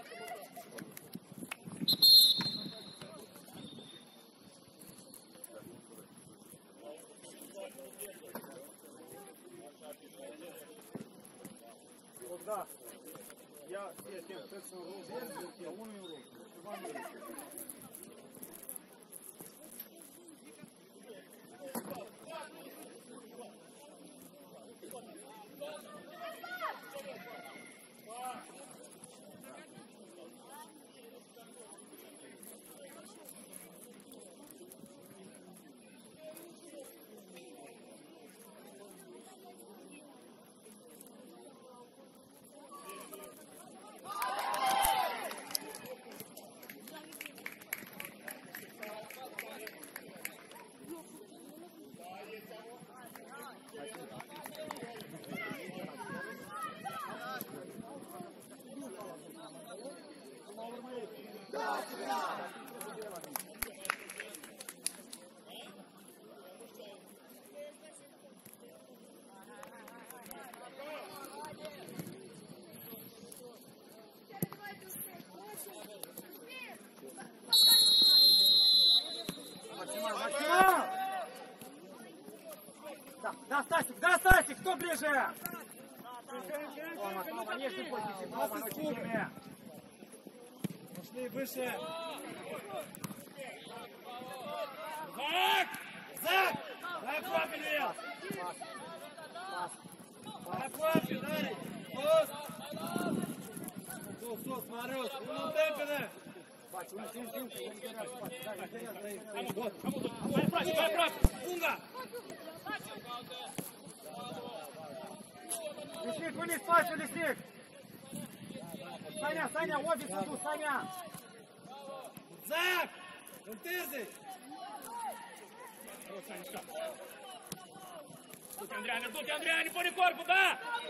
Da. Ia, fie atent, trebuie să înrug, unul e un rug, ceva nu e. Да, Стасик, кто ближе? Тома, нижний позиции, Тома, ночи. Пошли выше. Зак! Дай профиль, Илья! Дай профиль, дай! Сос, Мариус, ну темпене! Vai pravi, Bunga! Лесник, вылез пальцу, Лесник! Саня, обе саду, Саня! Зак! Întârzi! Du-te, Andreea, pune corpul, da!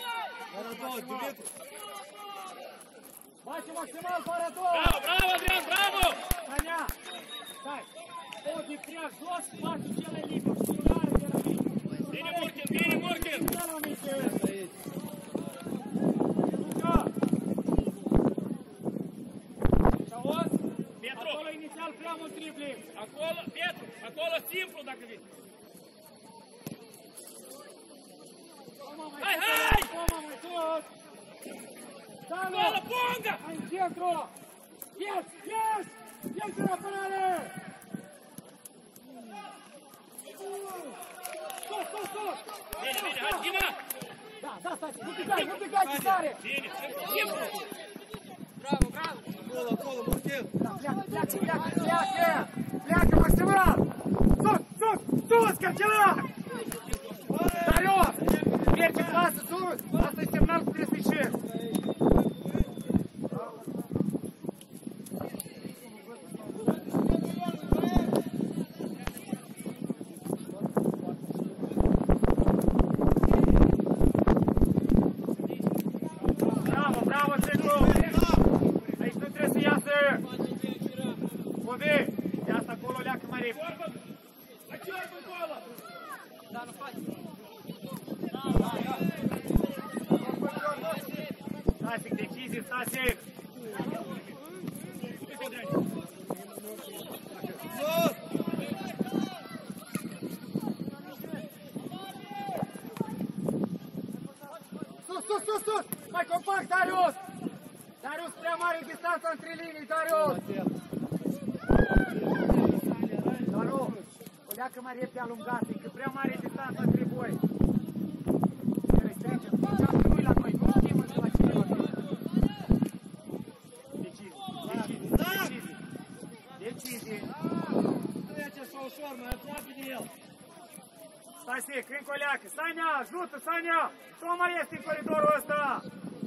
Face maximal, fără două! Bravo, Adrian, bravo! Саня! Stai! Obi, treac jos, face cele liber, știulare de la mine! Bine, Murkin! Da la mine! Acolo inițial prea mult tripling. Acolo, Petru, acolo simplu dacă vii. Hai! Toma mai tot! Acolo, Bunga! Hai în centru! Yes! Ești în apărare! Sus! Bine, hai, Dima! Da, stai, nu picai, tare! Bine, simplu! Bravo! Acolo, Murtin! Pleacă, maximal! Sus, Căcilac! Darios! Merge clasă sus! Asta e semnal cu trebuie să ieși! Bravo, centru! Aici nu trebuie să iasă! Bovi! Ia asta acolo, leacă mai repede! La ciorbă acolo! Da, nu faci! Stasic, decizie, Stasic! Sus! Mai compact, Darius! Darius, prea mare distanță între linii, Darius! Darius, o leacă mai repede alungată, că prea mare distanță între voi. Nu-i la noi, nu știm între la cineva. Decizie. Nu e așa ușor, mai aproape de el. Stasic, încă o leacă. Sania, ajută, Sania! Toma este în coridorul ăsta!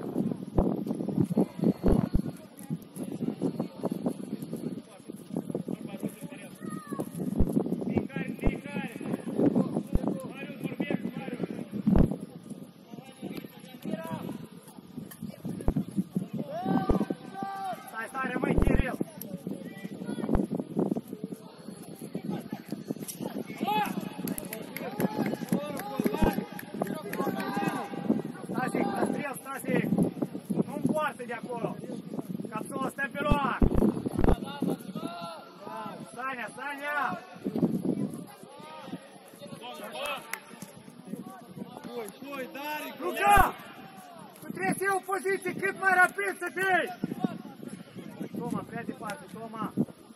Stai, rămâi Kiril! Stasic, Spokoj, Darik! Luca! Tu trebuie să iei o poziție cât mai rapid să te iei! Toma, prea departe, Toma!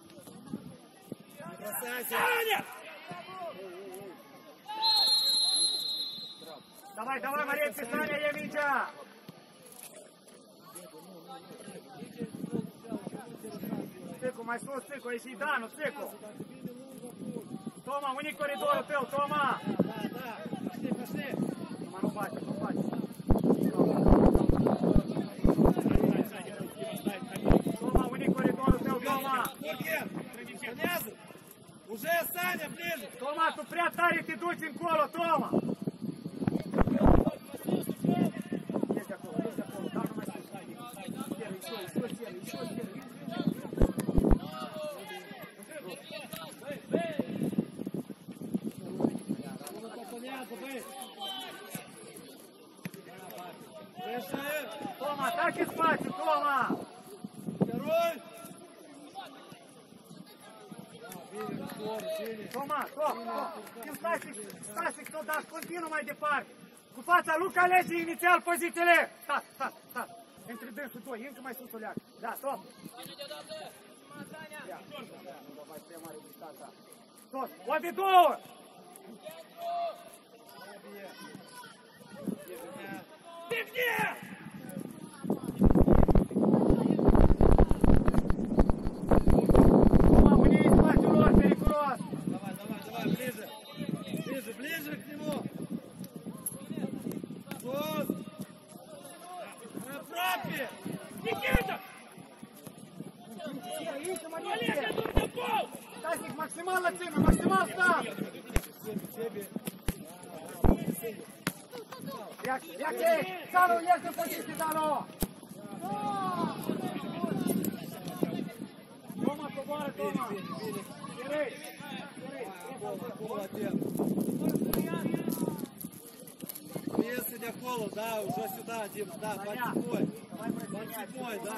Саня! Давай, давай, Мария, Саня, e mingea! Țicu, mai sus, Țicu, e și Danu, Țicu! Toma, unii coridorul tău, Toma! Da, păști! Toma, nu face, nu face! Toma, unii coridorul tău, Toma! Понятно? Уже Саня ближе! Toma, tu prea tare te duci încolo, Toma! Ești acolo, dar nu mai sus! Еще, Понятно, бей! Toma, ataque spațiu, Toma! Второй! Toma, stop! Stasic, tot, dar continuă mai departe! Cu fața, Luca alege inițial pozițiile! Stai! Între dânsul doi, încă mai sus o leacă! Da, stop! Ia, nu vă mai prea mare distanța! Stop! O de două! Бегни! Toma, unii în spațiul lor, periculos! Давай, ближе к нему! Sus! Направи! Никита! Олег, я тут на пол! Stasic, maximal la țină, maximal stop! Ia che! Dalo, ies în poziție, Dalo! Toma, coboară, Toma! Direct! Если не холод, да, уже сюда, Дим, да, под седьмой, да.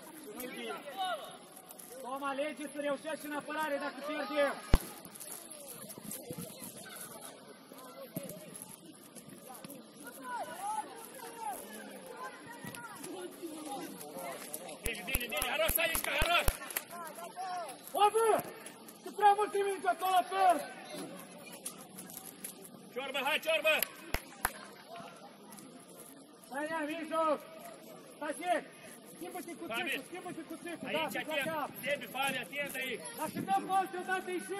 Toma, alege să reușești în apărare dacă pierdem! Бери, хорош, Санечка, хорош! Obi! Tu prea mult mingi acolo, per! Ciorbă, hai, ciorbă! Hai, ia, mijloc! Stasic! Schimbă-te cu Țicu, da, Aici, atent, Sebi, Fabi, atent aici! Dacă dăm gol, deodată ieși!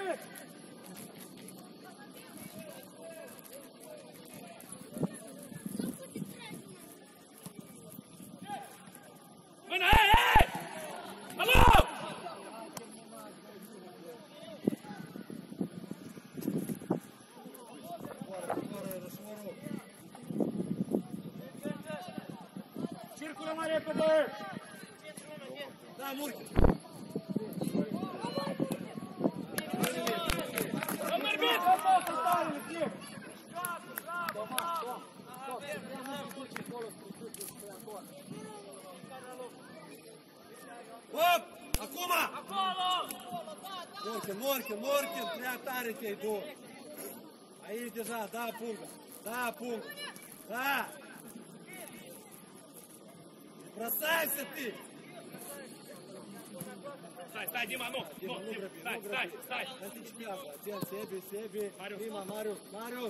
Mână, hei! Alo! Circulă mai repede! Da, Murchi! Оп! Acum! Morkin, prea tare te-ai dus! Aici deja, da, punct! Da! Бросайся ты! Stai, Dima, nu! Stai! Anticipează, atent, Sebi, Dima, Marius!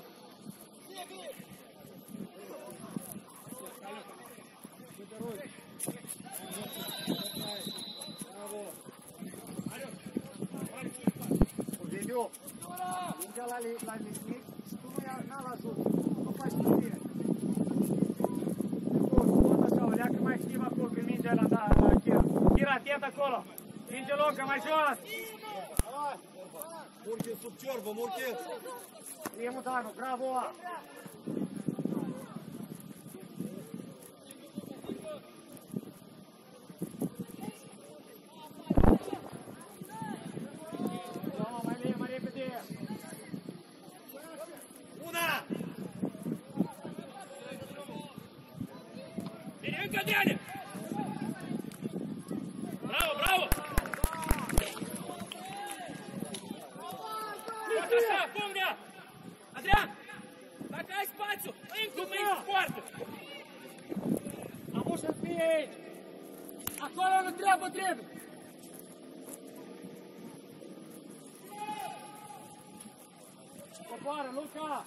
Bravo! Veniu! Mingea la Lisnic și tu n-al ajuns, nu faci cu tine. Tot așa, o leacă mai activ acolo pe mingea la Chira. Chira, atent acolo! Minge lungă, mai jos! Murkin sub ciorbă, Murkin! Primul Danu, bravo! Mai repede! Una! Bine, încă de-ale! Bravo! Așa, Pomnea! Adrian! Dacă ai spațiu, încă Acolo nu trebuie! Coboară, Luca!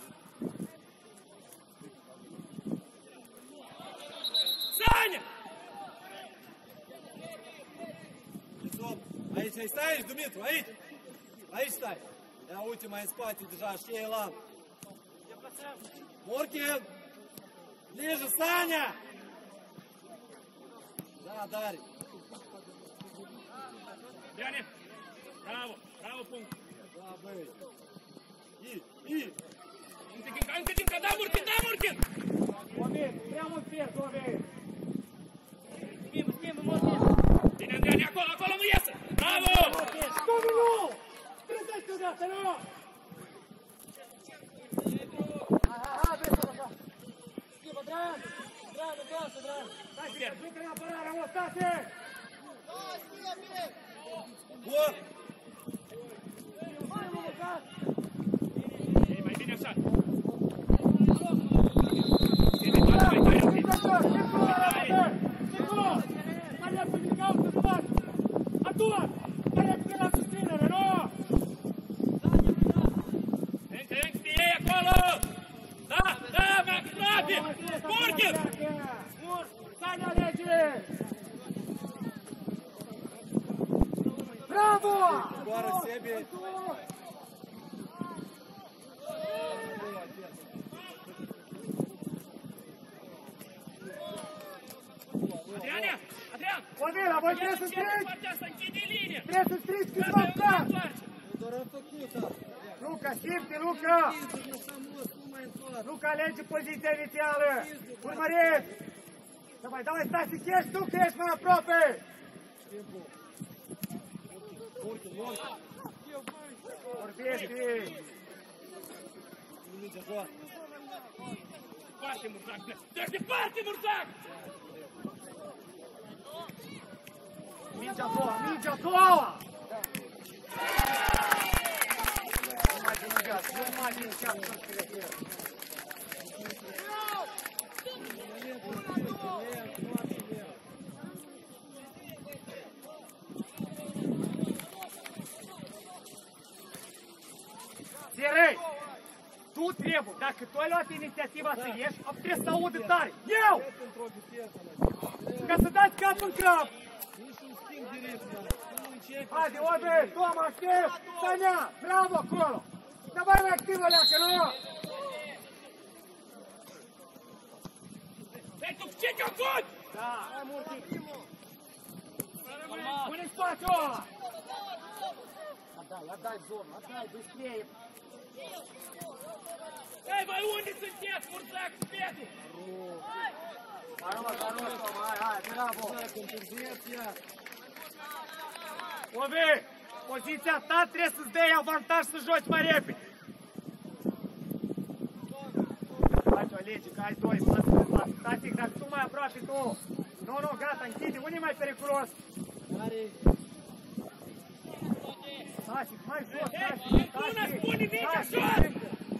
Саня! Aici stai aici, Dumitru, aici! Aici stai! Ia uite, mai în spate deja, și e Elan. Murkin! Ближе, Саня! Да, Дарья. Яне! Браво! Браво, пункт! Да, бей. Încă Dinca, da, Murkin, da, Murkin! Oameni, prea mult pierd, oameni! Bine, Andreane, acolo nu iese! Bravo! Cum nu? Trezește odată, nu? Hai, vezi așa! Schimbă, Dran! Dran, întoarce, Dran! Hai, Dran, jucă în apărarea, Ostate! Bun! Hai, mă, Lucat! E mai bine așa! Bravo! Agora sempre. Adrian! Codela, voi trebuie să strici! Partea asta, închide linia! Trebuie să strici câțiva plan! Doar am făcut asta. Luca, simte, Luca! Luca, alege poziția inițială! Urmăriți! Давай, stai să chești tu, că ești mai aproape! Vorbește! Parte, Murzac! Deci departe, Murzac! Mingea a doua, mingea a doua! Nu mai vingeați! Serei, tu trebuie, dacă tu ai luat inițiativa să ieși, trebuie să audă tare. Eu! Ca să dați cap în crap! Haide, Obe, Toma, aștept! Sania, bravo acolo! Давай mai activă, leacă, nu? Dai tu, ce te-a făcut? Da! Pune-i spațiul ăla! Отдай зону, отдай быстрее! Эй, вы unde sunteți, Murzac, spietu? Хорош, Тома, hai, bravo! Obe, poziția ta trebuie să-ți dai avantaj să joci mai repede! Faci o lege, că ai doi, static, dacă tu mai aproape tu! Nu, gata, închide, unde e mai periculos? Static, mai jos, static! Bună, spune, Vica, jos!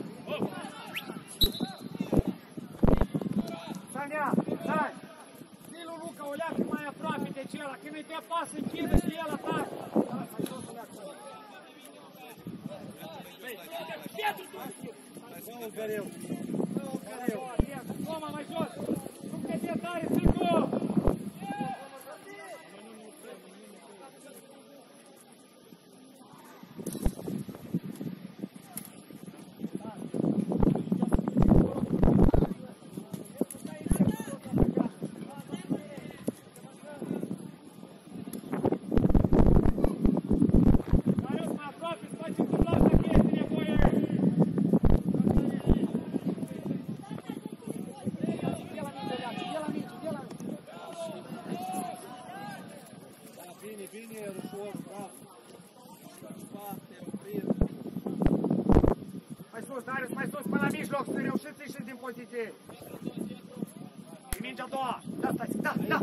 Sania, dai! Zi-l Luca o leacă mai aproape de cela, când îi dă pas, închide și el atacă! Hai jos o leacă! Pietru, tu! Hai să nu zgăreu! Toma, mai jos! Nu te fie tare, Țicu! Darius, mai sus, până la mijloc, să reușiți să ieșiți din poziție. E mingea a doua. Da, stai, da!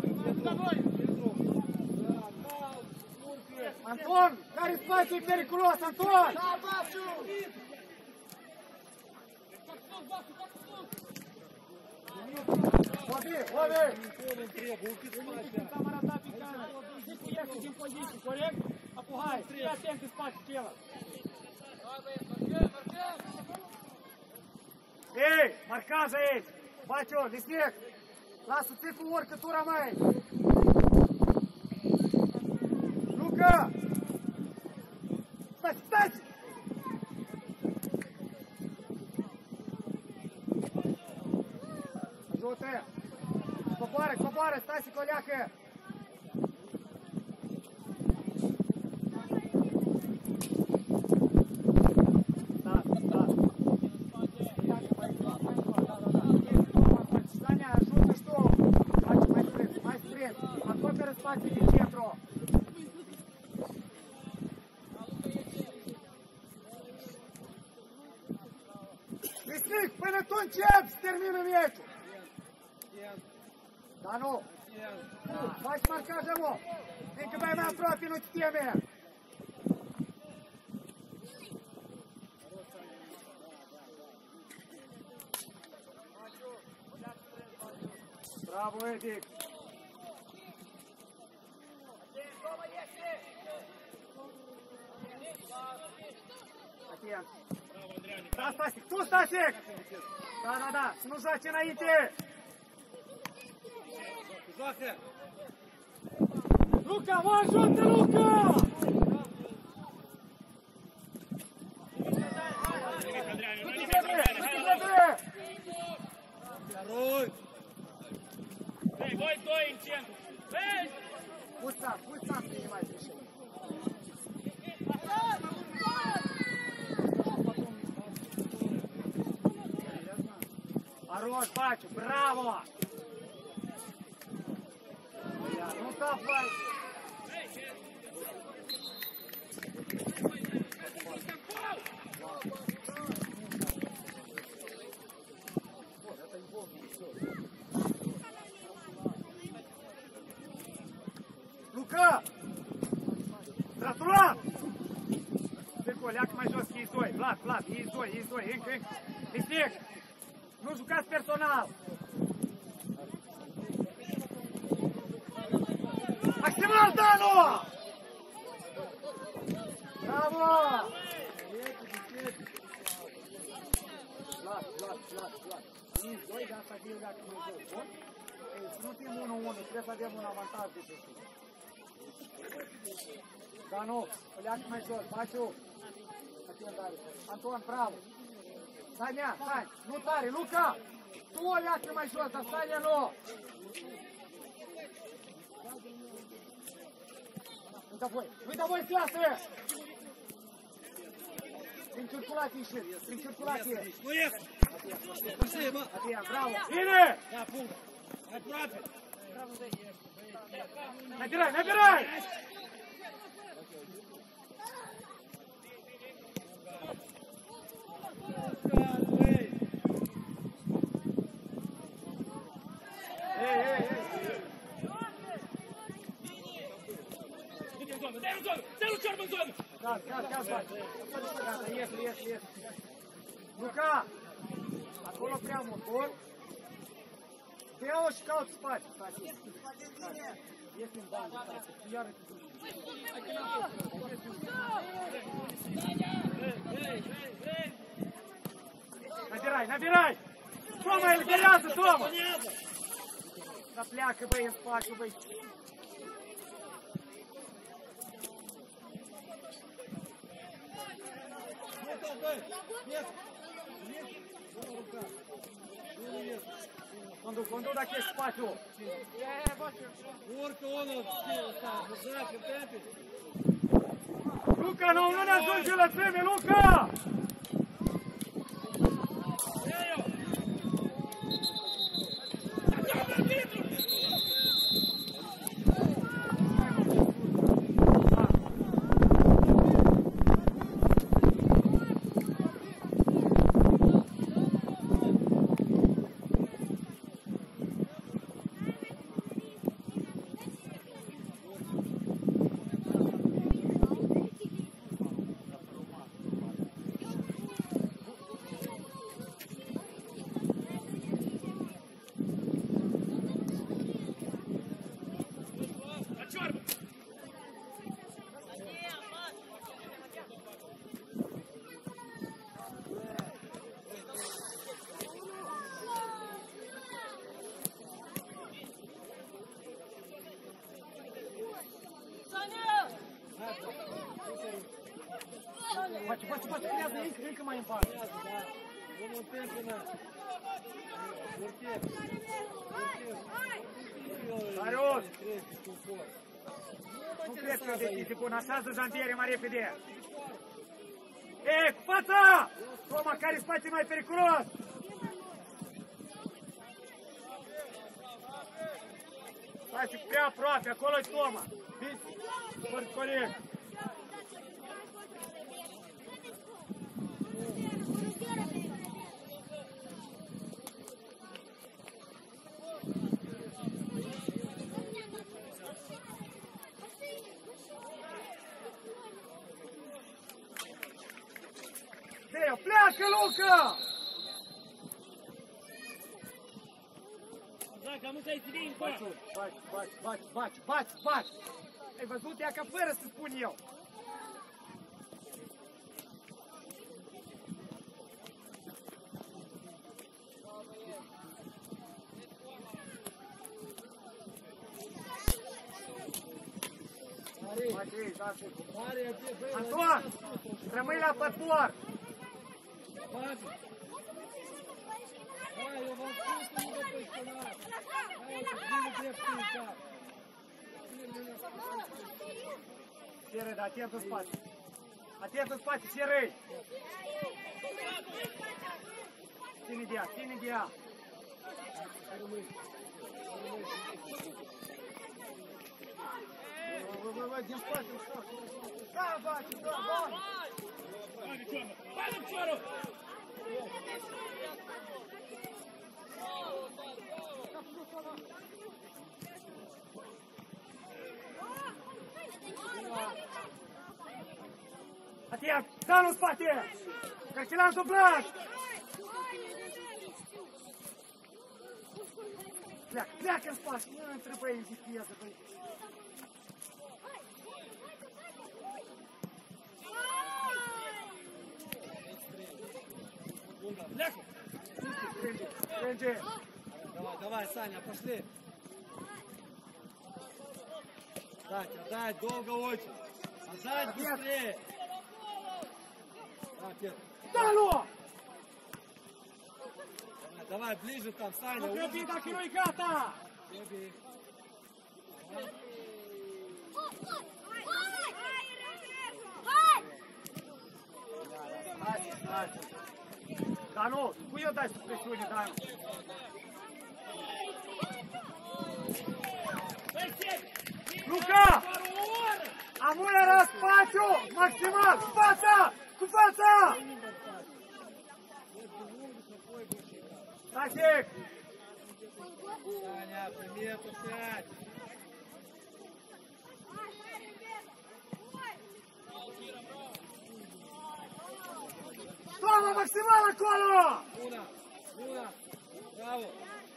Anton, care spațiu e periculos, Anton! Ok, Ovi! Никого не требует, уки спать. Там арата пикана. Ты ехал в позицию, коррект? Опугай. Ты оттенки спать тело. Ei, marchează aici! Bacio, Lisnic! Lasă-te cu urcătura mai! Luca! Stai, stai! Ajută! Coboară, coboară, stai să coleacă! Lisnic, până tu începi, termină meciul! Da, nu! Faci marcajă, mă! Încă mai aproape, nu ți teme! Bravo, Edic! Atent! Da, Stasic! Tu, Stasic! Da, da, da! Să nu joace înainte! Joacă! Luca, mă ajută, Luca! Второй! Эй, дой, în centru! Эй! Пусть сам принимает решение. Хорош, бачу, браво! Ну давай! Luca! Traturat! Zico, leacă mai jos, ei doi. Vlad, ei doi, încă. Lisnic! Nu jucați personal! Maximal, Danu! Bravo! Vlad. Ei doi, de asta de leacă mai jos, bun? Să nu fim 1-1, trebuie să avem un avantaj de sus. Danu, leacă mai jos, Baciu! Anton, bravo! Stai, Nea, stai! Nu tare, Luca! Tu o leacă mai jos, dar stai de nou! Uita voi, clasă! Prin circulație ieșit, prin circulație! Ну ехай! Спасибо! Atia, bravo! Bine! Да, пункт! Аккуратно! Nabiraj! Дай в зону! Дай в черную зону! Gaz, gata, ies. Luca! Acolo prea mult, bun? Te iau și caut spațiu, Stasi. Ies în bani, Stasi. Iară te duci. Nabiraj! Toma, eliberează, Toma! Să pleacă, băi, în spațiu, băi. Condu dacă e spațiu. Urcă unul, sărac, în tempe. Luca, nu ne ajunge la treme, Luca! în față. Nu montăm până. Urchezi. Darius! Nu cred că e deschise bun, așează jantiere mai repede. E, cu fața! Toma, care spațiu mai periculos! Stai prea aproape, acolo-i Toma. Bine, corect. Pleacă, Luca! Zaca, nu te-ai ținut încă! Baci! Ai văzut? Ea ca fără să spun eu! Anton! Rămâi la pător! Eu v-am spus că nu vă păștănați. Hai, că drept în cap. Sieră, dar atent în spate. Atent în spate, Sieră! Ține de ea. Din spate, da, baci, da, baci! Hai, piciorul! Atent, dă-l în spate! Cărcilan dublat! Pleacă în spate! Nu între băi în viteză, băi! Pleacă! Strânge! Давай, Саня, пошли! Дай, долго очень! Отдать быстрее! Да-lu! Давай, ближе там, Саня! Nu trebuie dacă nu-i gata! Hai! Danu, cu eu dai supresiune, Danu! Luca! Amul era spațiu! Maximal! Cu fața! Cu fața! Stasic! Саня, примету 5! Toma, maximal acolo! Una! Bravo!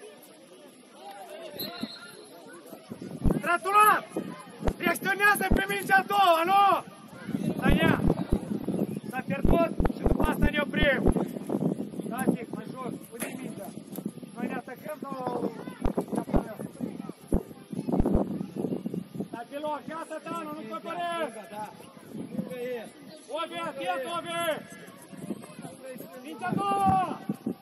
Traturat! Reacționează pe mingea a doua, nu? Tania! S-a pierdut și după asta ne oprim. Stasic, mai jos, pune mingea. Noi ne atacăm sau... Stai pe loc, gata, Danu, nu păpăresc! Ovi, atent, Ovi! Mingea a doua!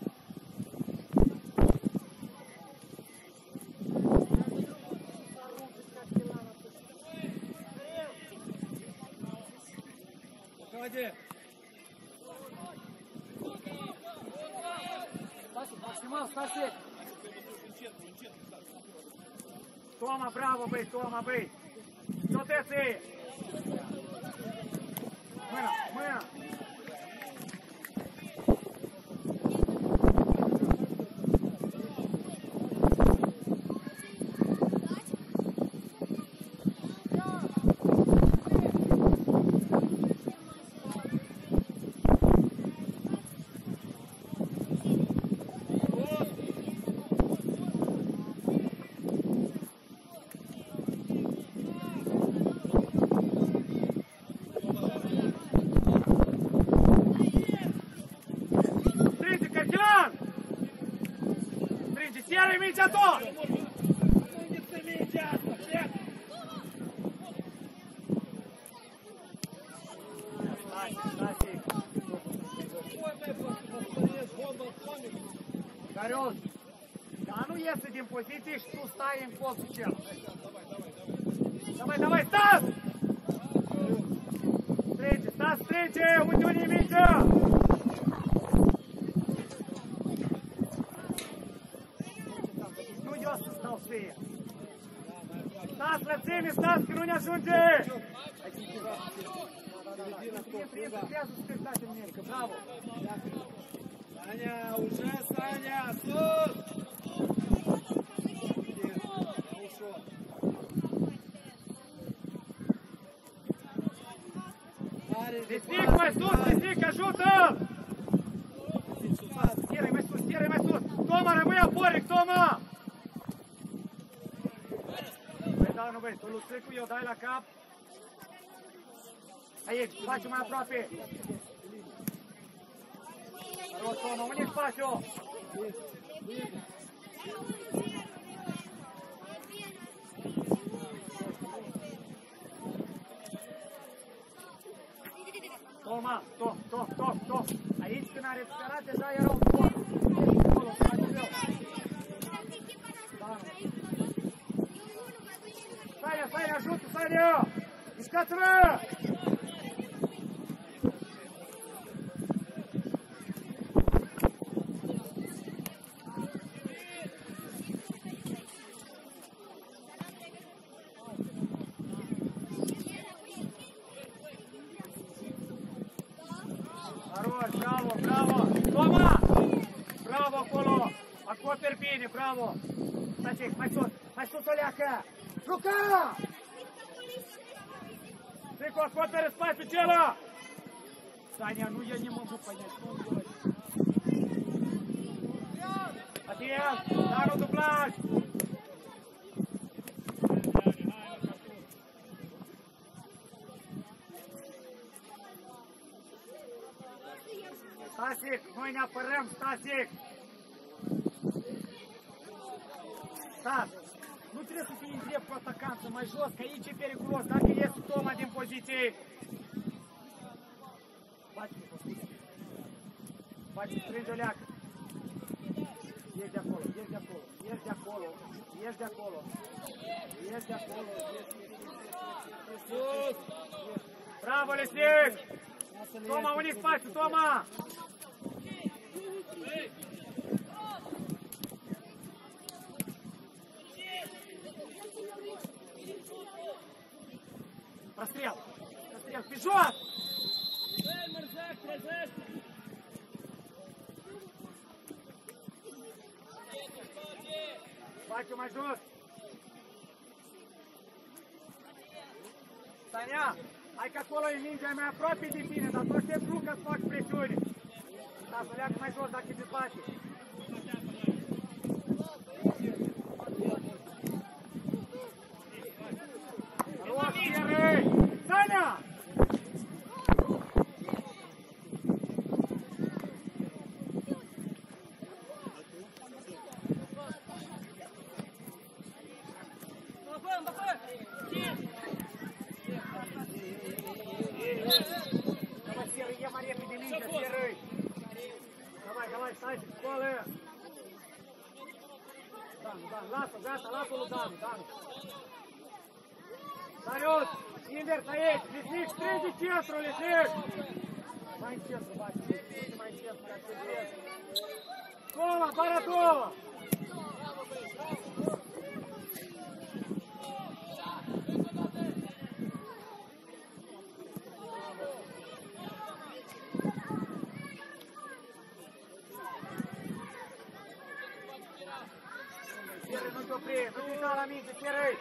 Ходи! Максимал, Стасик! Тома, браво, бей, Тома, бей! Что ты? Мына! ちゃんと Darius, dar nu iese din poziție și tu stai în colțul cel. Давай, давай, Стас! Встречи, Стас, встречи! Уйди, не мяча! Nu eu să stau ție. Stas, lățime, Stas, că nu ne ajunge! Trebuie să spectate în mine, bravo! Саня, уже, Саня, sus! Лесник, mai sus, Лесник, ajută! Stierai mai sus, stierai mai sus! Toma, rămâi aporic, Toma! Băi, da, nu băi, tu Luțicu, eu dai la cap. Aici, spațiu mai aproape. Rog, Toma, unde-i spațiu? Toma, stop. Aici când a recuperat deja era un pot. Acolo, spațiu meu. Sania, ajută, Sania! Mișcați-vă! Bravo! Toma! Bravo acolo! Acoperi bine, bravo! Stai, mai sus, Oleacă! Luca! Zicu, acoperi spațiul cela! Sania, nu e nimeni după ea, nu îmi Atent! Dar un dublaj! Stasic, noi ne apărăm, Stasic! Stas, nu trebuie să fii în drept cu atacanță, mai jos, că aici e periculos, dacă iese Toma din poziție. Faci, strânge o leacă. Ieși de acolo. Bravo, Lesnic! Toma, unde-i spațiu, Toma! Расстрел, pe jos! Spațiu mai jos! Sania, hai că acolo e mingea mai aproape de tine, dar tu aștept Luca să faci presiune. Da, să leacă mai jos dacă te bate. Rog, Pierre! Sania! Lasă-l lui Danu. Darius, invers aici, Lesnic, strânge centru, Lesnic! Mai în centru, bate, mai în centru, ca să vezi. Toma, Baratova! Nu-ți opri, nu-ți uita la minte, Pierre!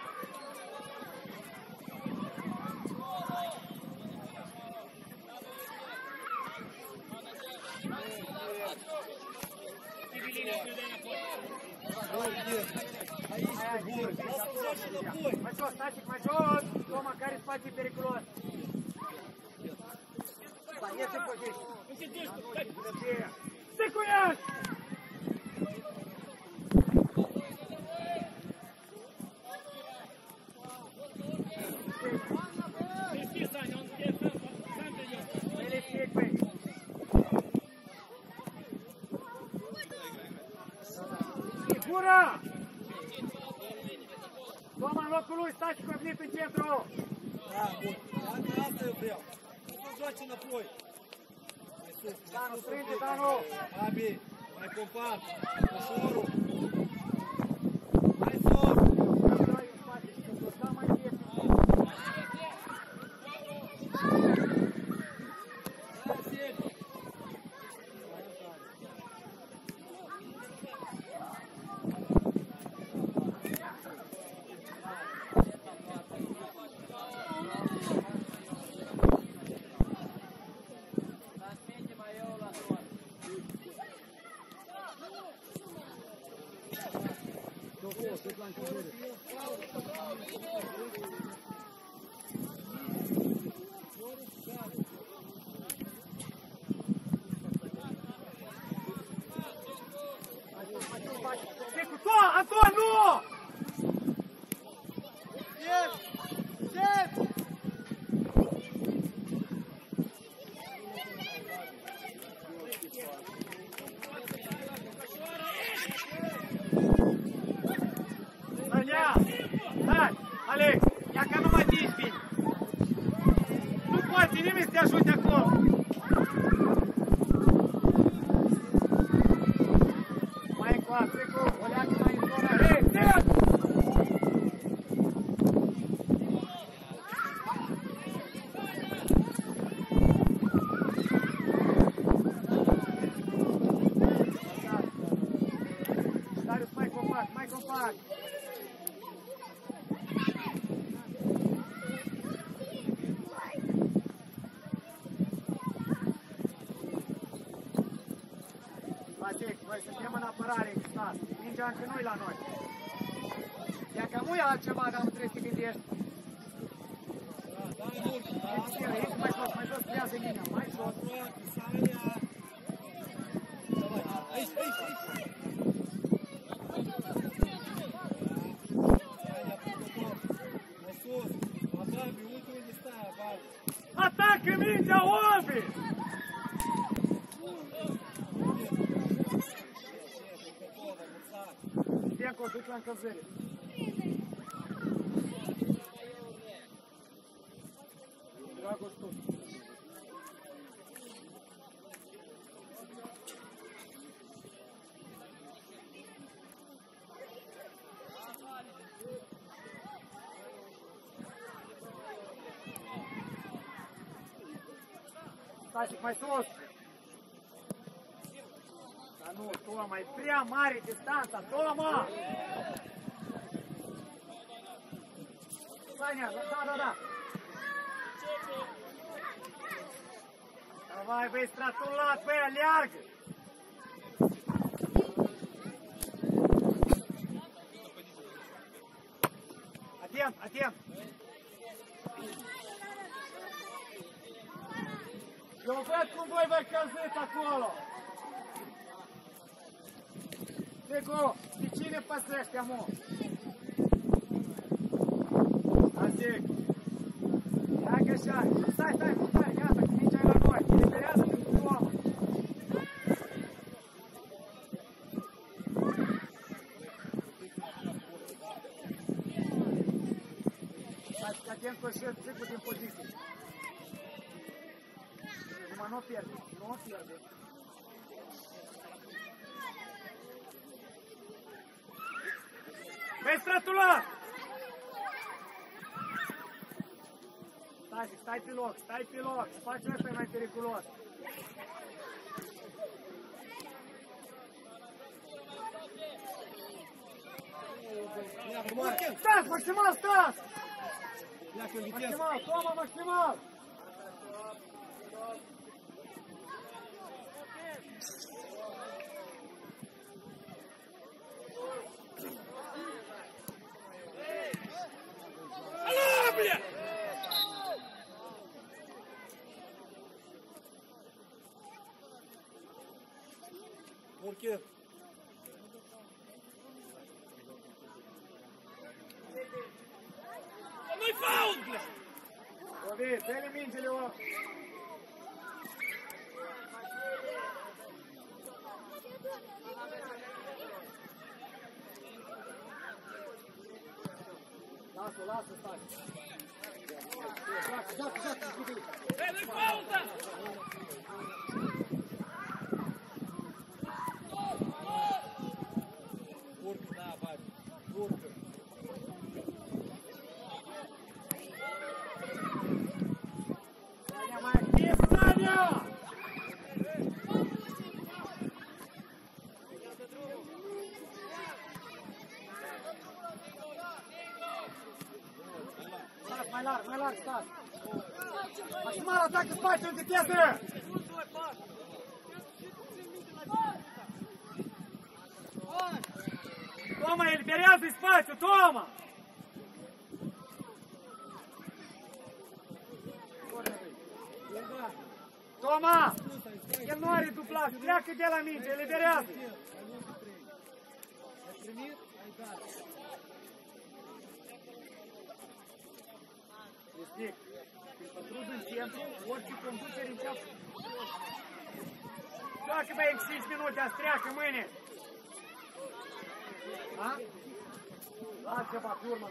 Mai jos, Stasic, mai jos! Toma, care spații periculos? Da, iese în poziție! Secuiați! Gura! Toma în locul lui, stați cu venit în centru! Da, bun. Asta eu vreau. Nu să joace înapoi. Mai sus, Danu, strânge, Danu! Abi, mai compact. Ușorul. Mai sus. Da, mai bine. Antônio, nu! Yes! Yes! Sănea! Stai! Alex! Ia că nu mai ții bine! Nu poate nimeni să te ajute acolo! Mai încoace, trecu! O leacă mai în zona! Hei, stai! Darius, mai compact, mai compact! Noi suntem în apărare, stat. Mingea încă nu-i la noi. Ia că nu e altceva, dar nu trebuie să te gândești. Mai jos, creează mingea, mai jos. Aici, aici, aici. Mai sus. Agabi, uite unde stai, Agabi. Atacă mingea, Obi! Stenco, duci la încălzire. Dragoș, tu. Stasic, mai sus! Dar nu, Toma, e prea mare distanța, Toma! Sania, da! Vai, băi, stratulat, băi, aleargă! Atent! Eu văd cum voi vă călziți acolo! Sigur, de cine păslește, amor? Asic! Ia că așa! Stai, iată, că mingea e la noi! Eliberează pentru omul! Stai, atent cu așa, sigur din poziție! Numai nu pierde, Vei stratula! Stai pe loc, spațiul ăsta e mai periculos. Stas, maximal, Stas! Maximal, Toma, maximal! Urche. Nu-i fault! Ovi, dă-le mingele, o! Lasă, stai. Joacă, Ei, nu-i falta! Urcă, da, bate. Urcă. Саня, mai activ, Саня! Mai larg, stai! Maximal, atacă spațiul, viteză! Toma, eliberează-i spațiul, Toma! Toma! El nu are dublaj, pleacă de la minge, eliberează! Ai primit? Ai dat. Respect, când pătrund în centru, orice conducere înceapă. Joacă, băi, în 5 minute, azi treacă mâine! Da? Las ceva pe urmă.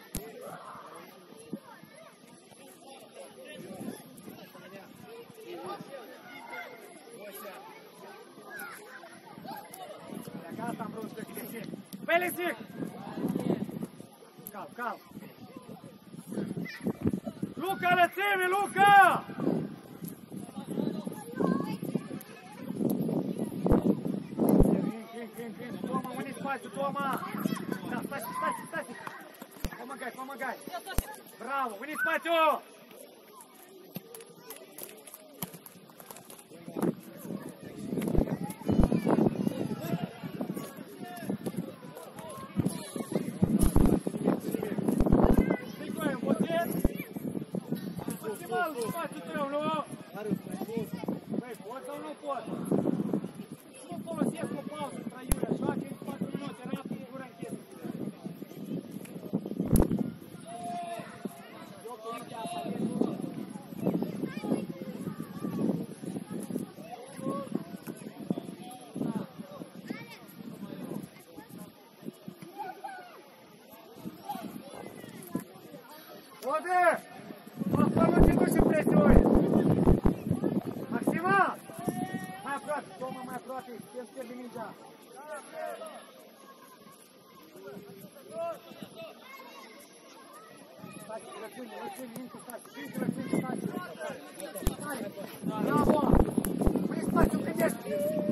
Gata, am vrut să te Băi, Lesic! Calm. Luca, lățime, Luca! Vin, Toma, unde spațiu, Toma! Da, stai! Помогай! Браво, unde spațiu! Spațiul tău, nu? Băi, pot sau nu pot? Nu folosesc o pauză, traiurea, joacă în 4 minute, rapid, gura închisă. Eu cu mintea asta, Ode! Acolo te duci în presiune! Maximal! Mai aproape, Toma, mai aproape, te-mi pierde mingea. Stai, rățâni, mincă, stai. Bravo! Pune spațiu, gândești!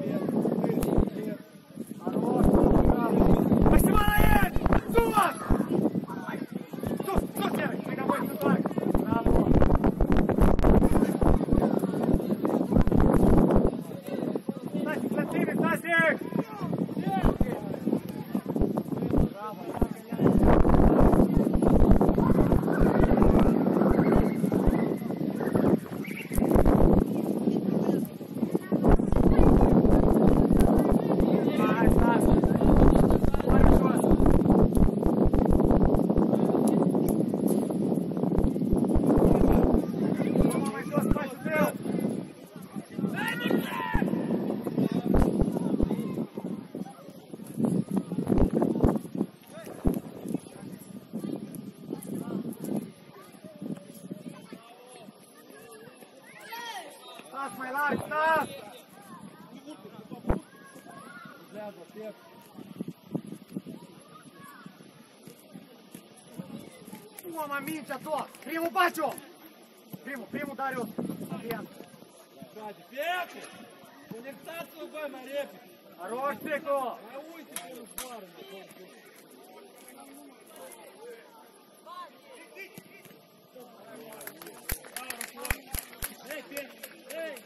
Maximal la el! Sus! Sus, chiar! Hai înapoi să întoarcă! Bravo! Stasic, lățime, Stasic! Bravo! Hai, Stasic! Hai, jos! Toma, mai jos, spațiul tău! Stas mai larg, stas! Toma, mintea tua! Primul Bacio! Primul Darius! Adrian! Peco! Conectați-vă, băi, mai repede! Хорош, Пеко! Mai uite pe un zboară, mă, Ei, Pedro! Ei!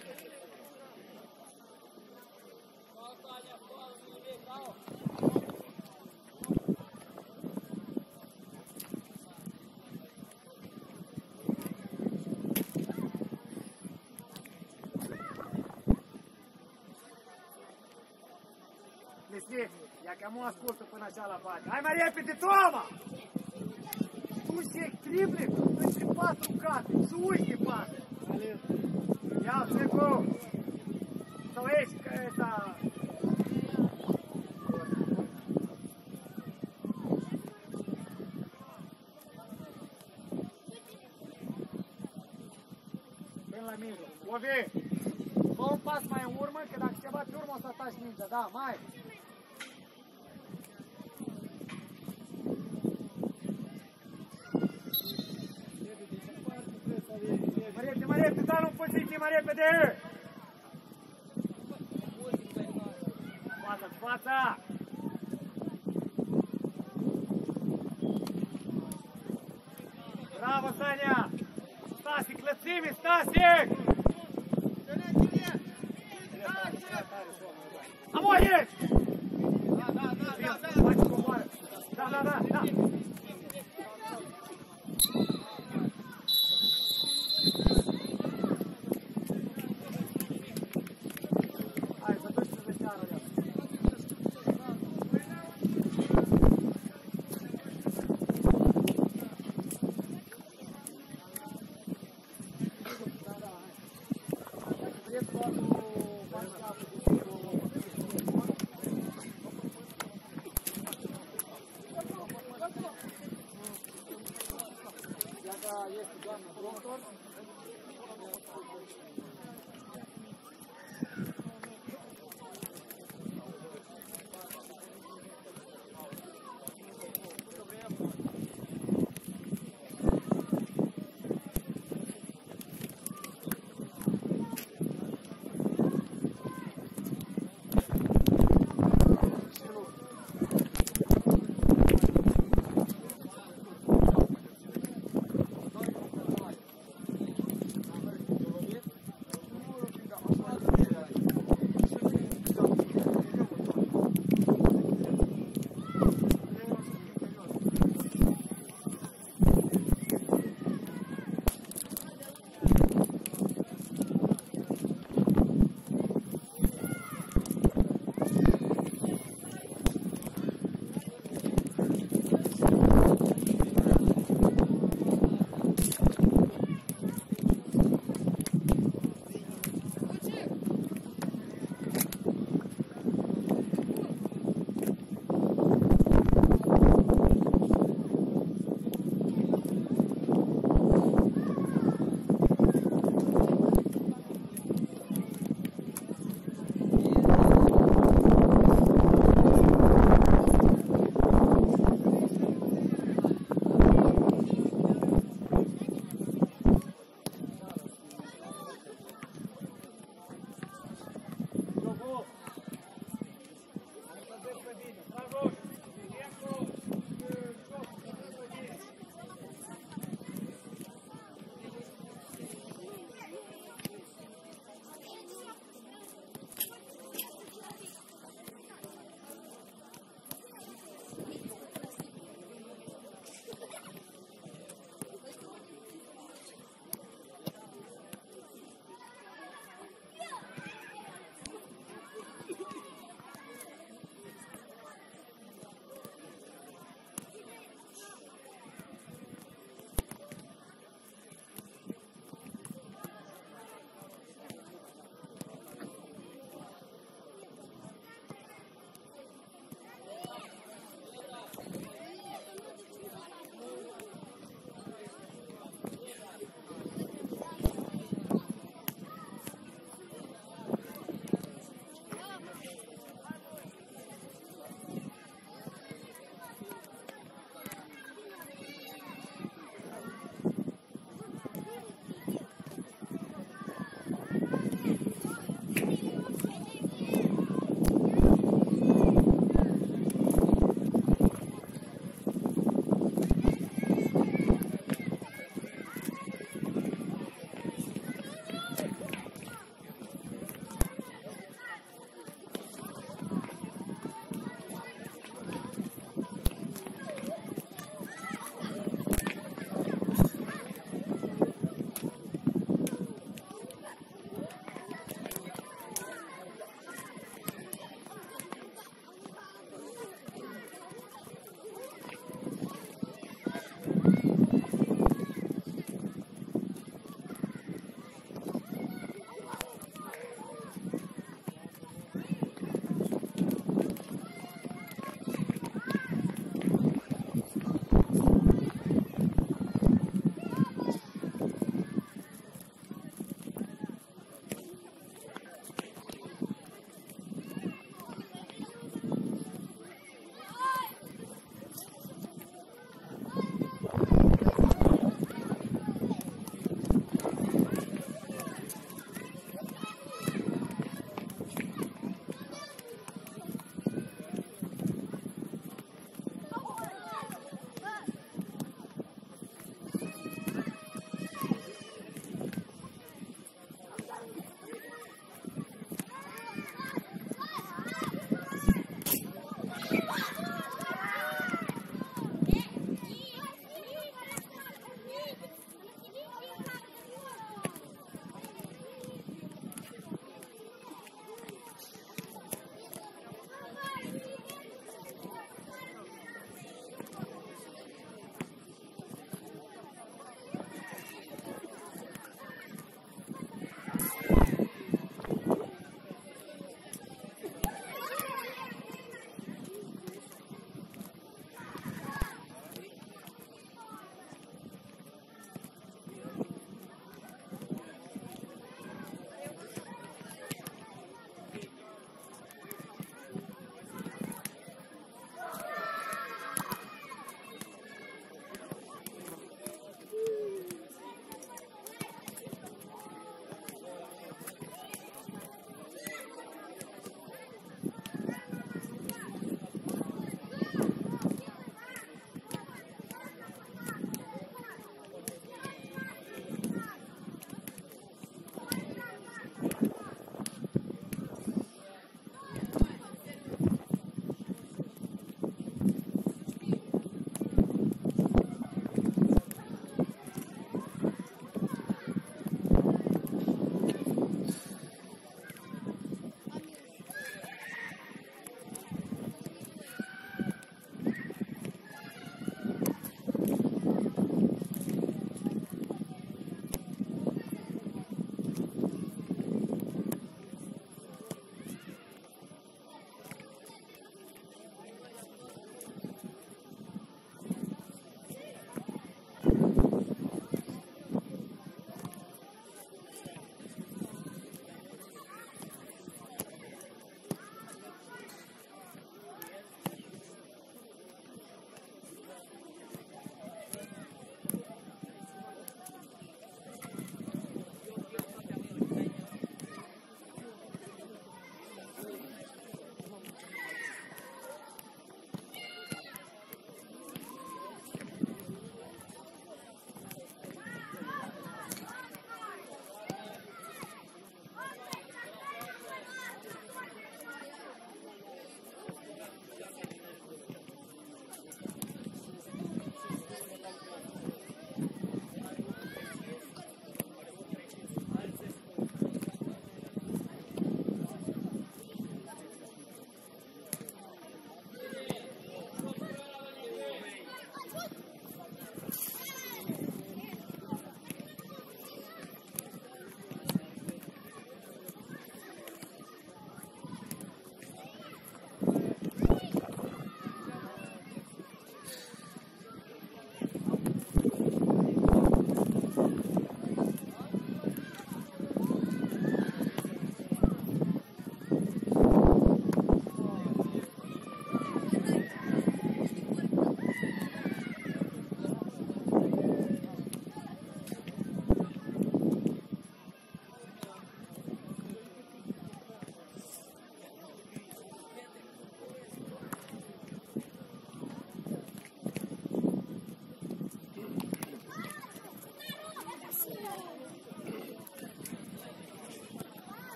Messi, ia că mă ascultă până așa la bate. Hai mai repede, Toma! Tu se triple între 4 cate și uite bate. Ia, Seco! Sau ești că ăsta... Ovi, fă un pas mai în urmă, că dacă se bate urmă o să ataci mingea, da, mai. Mai repede, da-l în poziție, mai repede! Fața cu fața! Bravo, Sania! Stasic, lățime, Stasic! Amoie! Da!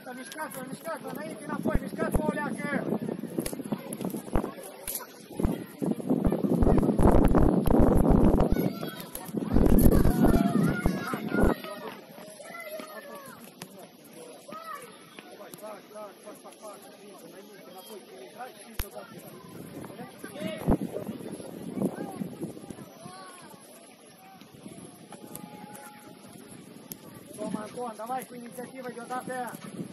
Gata, mișcați-vă, mișcați-vă, înainte, înapoi, mișcați-vă o leacă! Toma, Anton, давай cu inițiativă deodată!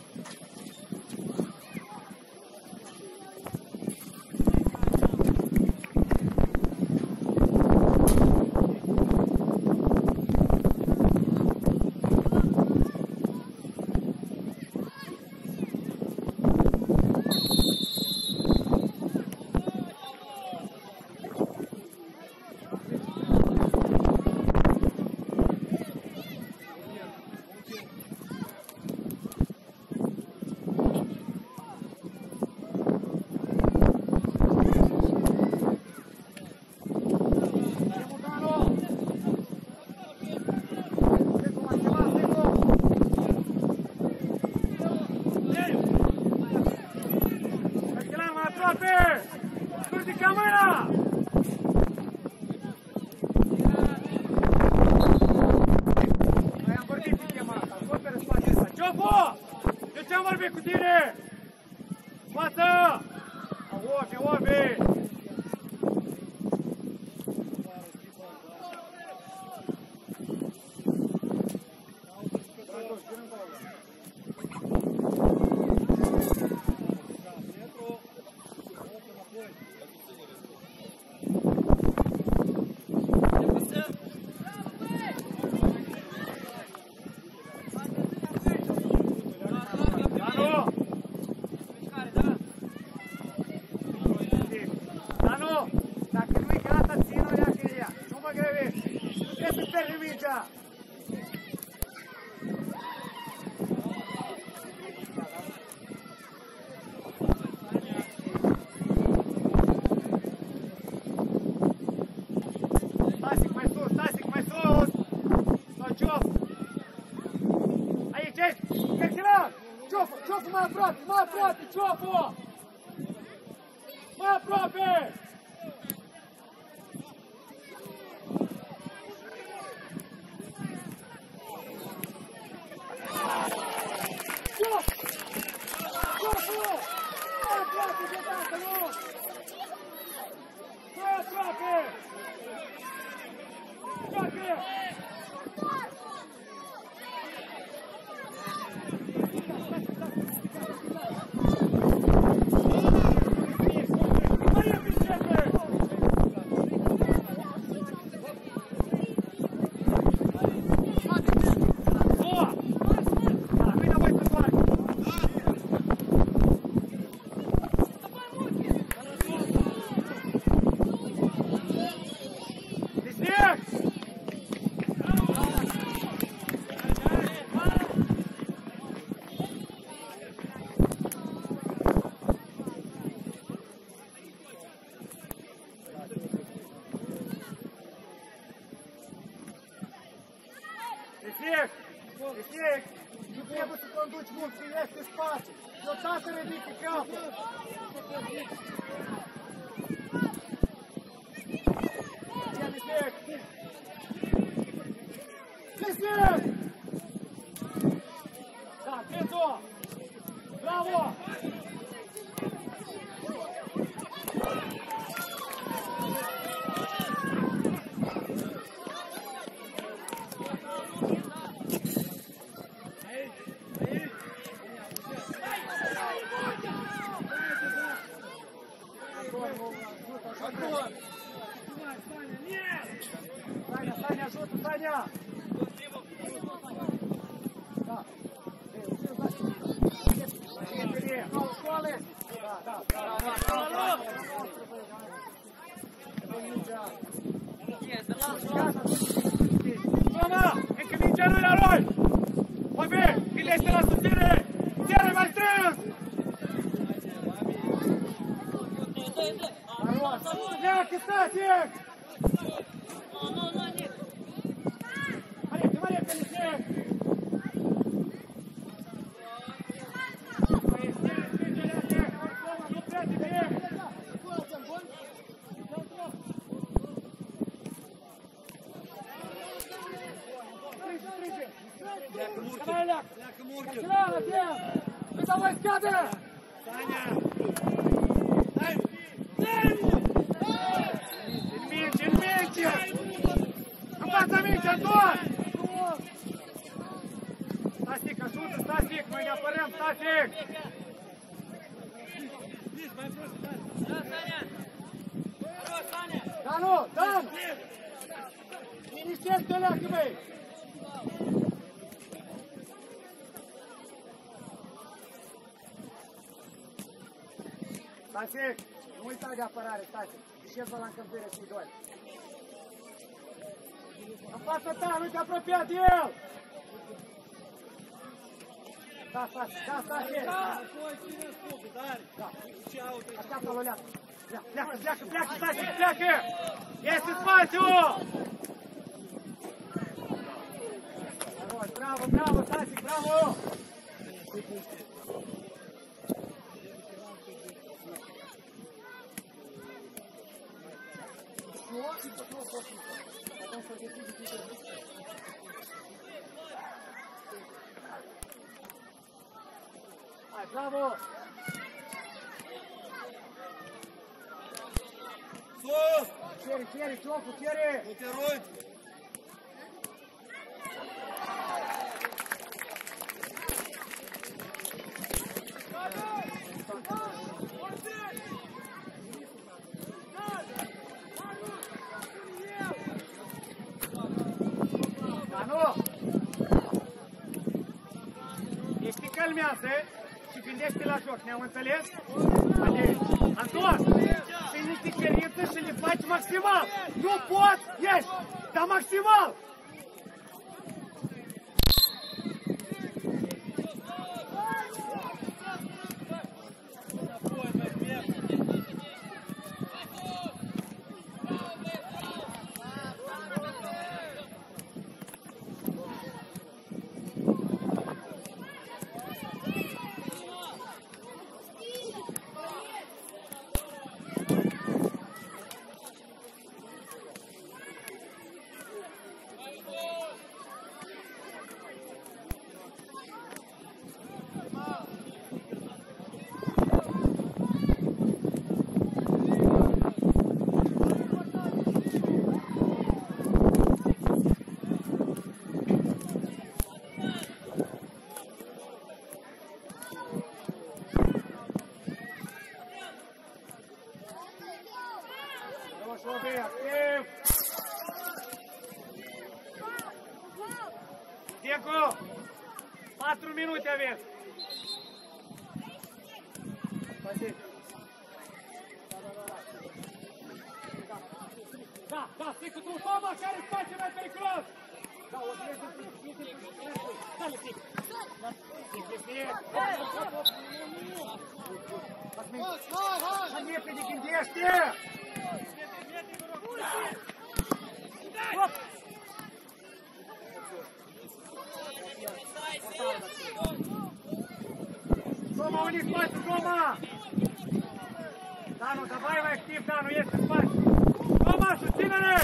Cu tine! Față! Obi, obi! Mai aproape, Ciopo! Mai aproape! Ciopo! Mai aproape deodată, nu! Mai aproape! Aproape! Efect! Nu trebuie să conduci mult, că este spațiu. Deodată ridică capul. Ia, Efect! Efect! Da, Tezo! Bravo! Саня, ajută, Саня! Da. Toma! Încă mingea lui la noi! Obe, gândește la susținere! Ține mai strâns! Ia, static! Mai repede, Licec! pleacă! Pleacă Murchiu! Căciulean, atent! Nu să voi scade! Sania! Hai! În minge! În fața minge, Anton! Stasic, ajută, Stasic! Noi ne apărăm, Stasic! Mai prost, da! Da, Sania! Ros, Sania! Danu, Dan! Liniștește o leacă, băi! Stasic, nu uita de apărare, Stasic. Șeză la încălzire și doi. În fața ta, nu te apropia de el! Da, Stasic, da, Stasic! Apoi ține scopul, dar! Da. Ce auto? Așteaptă-l o leacă! Pleacă, Stasic, pleacă! Este spațiu! Bravo, Stasic, bravo! Hai, bravo! Sus! Ceri, Ciocu, ceri! Nu te rog! Calmează și gândește la joc, ne-am înțeles? Anton, sunt niște cerințe și le faci maximal! Nu pot, ești, dar maximal! Deco, 4 minute aveți. Da, ții cu tu, Toma, care spațiu mai periculos. Da, o trebuie să fii. Dă-le pic. Hai repede, gândește! Toma, unii spațiu, Toma! Danu, давай mai activ, Danu, este spațiu! Toma, susține-ne!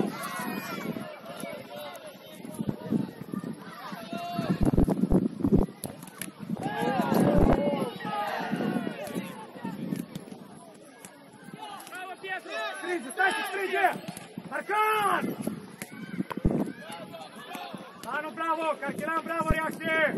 Strige, stai-te, strige! Marcat! Danu, bravo! Carchelan, bravo, reacție!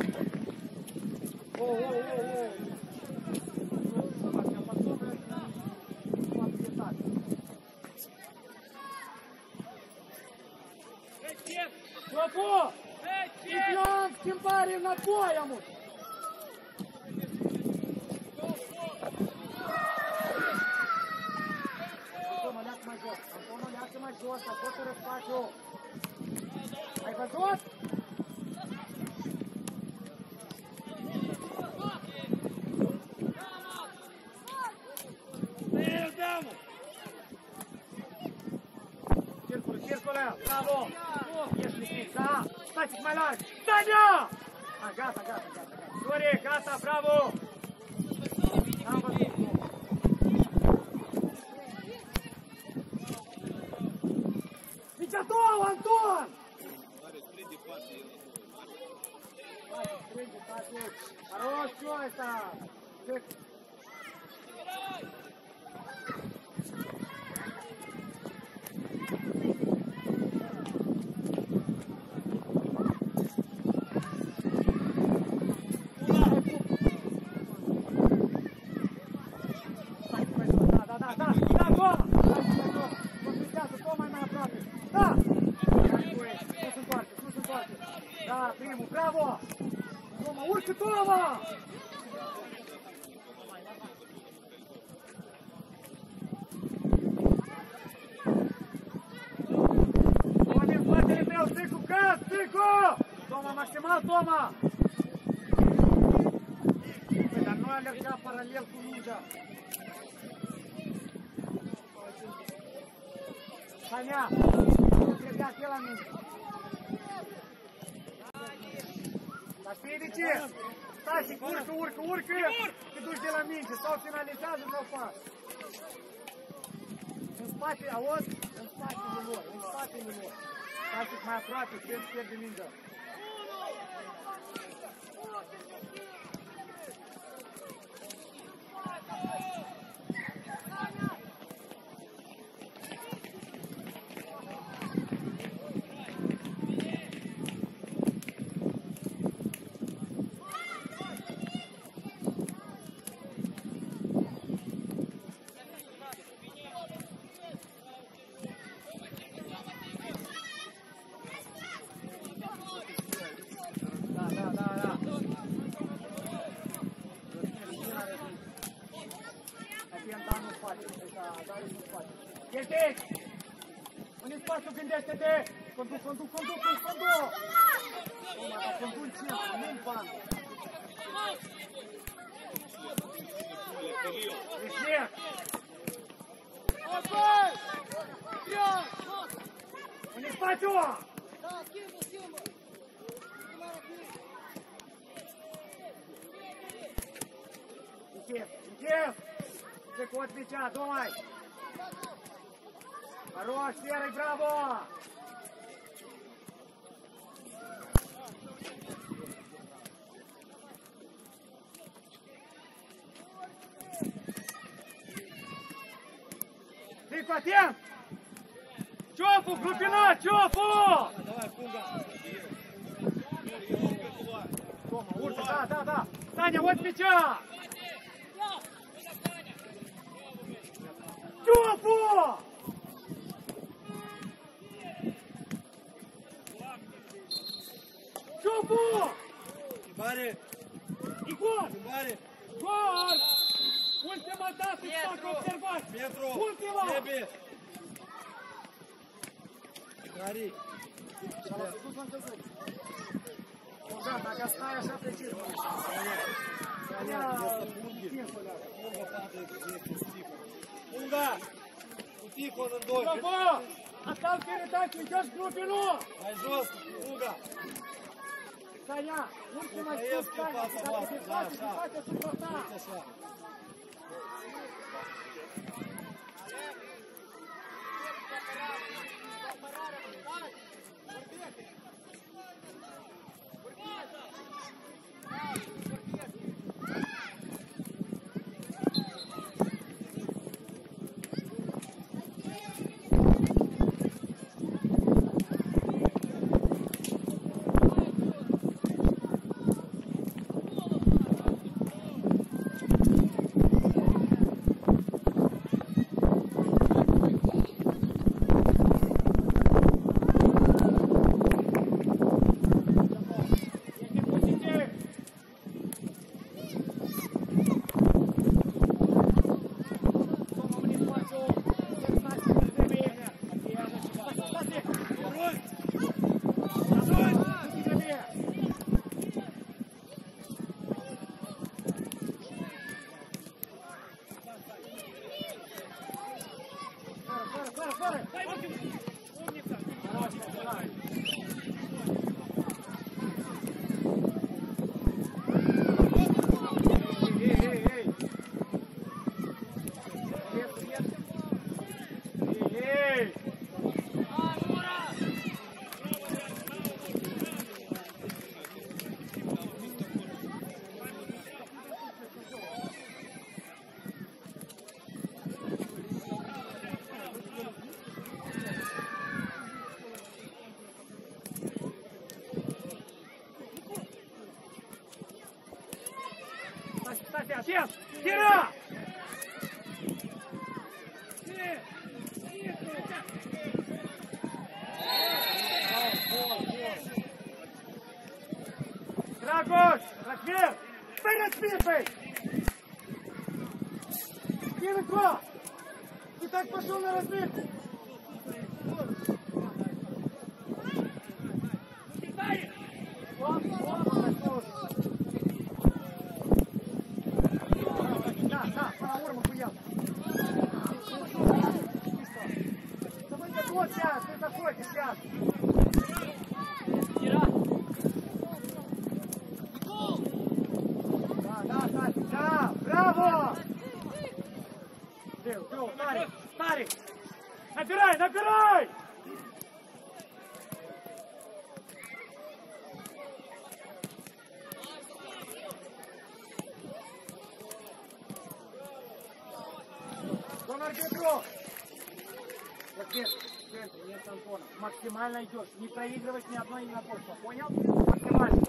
Slopo! Идем к Тимбаре на боему! Антон, ляг mai jos! Антон, ляg mai jos! Acoperă spațiul! Ai văzut? Circule! Bravo! Ești liniștit, da? Stați mai larg! Stania! Gata. Dori, gata, bravo! Am văzut. Nici a doua, Anton! Хорош, что это? Da, primul, bravo! Toma, urcă, Toma! Toma, din spatele tău, Țicu, căs, Țicu! Toma, maximal, Toma! Dar nu alerga paralel cu mingea. Sanea, nu trebuia pe la minge. Dar știi de ce? Stai și urcă! Te duci de la minge, sau finalizează sau faci. În spate, auzi? În spatele lor. Stai și mai aproape, trebuie să pierde mingea. Ești! Unde spațiu, gândește-te! Conduc! Toma, dar conduc ce? Nu-mi ban! Ești! Unde spațiu? Da, schimbă! Închef! Se cot micea, domai! Хорош, Серый, браво! Ты патент! Чофу, Группина, Чофу! Давай, Фунга! Тома, урка, да! Саня, вот мяча! Чофу! Чофу! Барри! Егор! Барри! Гор! Ultima dată îți fac observații! Metru! Ultima! Trebuie! Gari! Da, dacă stai așa precis. Funga! Cu Tihon în doi! Bravo! Asta-l передачу, идешь в глубину! Mai jos! Funga! Саня, ultima sus, Саня, dacă te face sus asta! Așa! Отец! Кира! Драгош! Размер! Перед спицей! Кирилко! Ты так пошел на размерку! Да, пора урма хуял. Давай такой сейчас, ты такой сейчас. Да, браво! Старик! Набирай! Донор Петров! В центре, нет Антона. Максимально идешь. Не проигрывать ни одной единоборства. Понял? Максимально.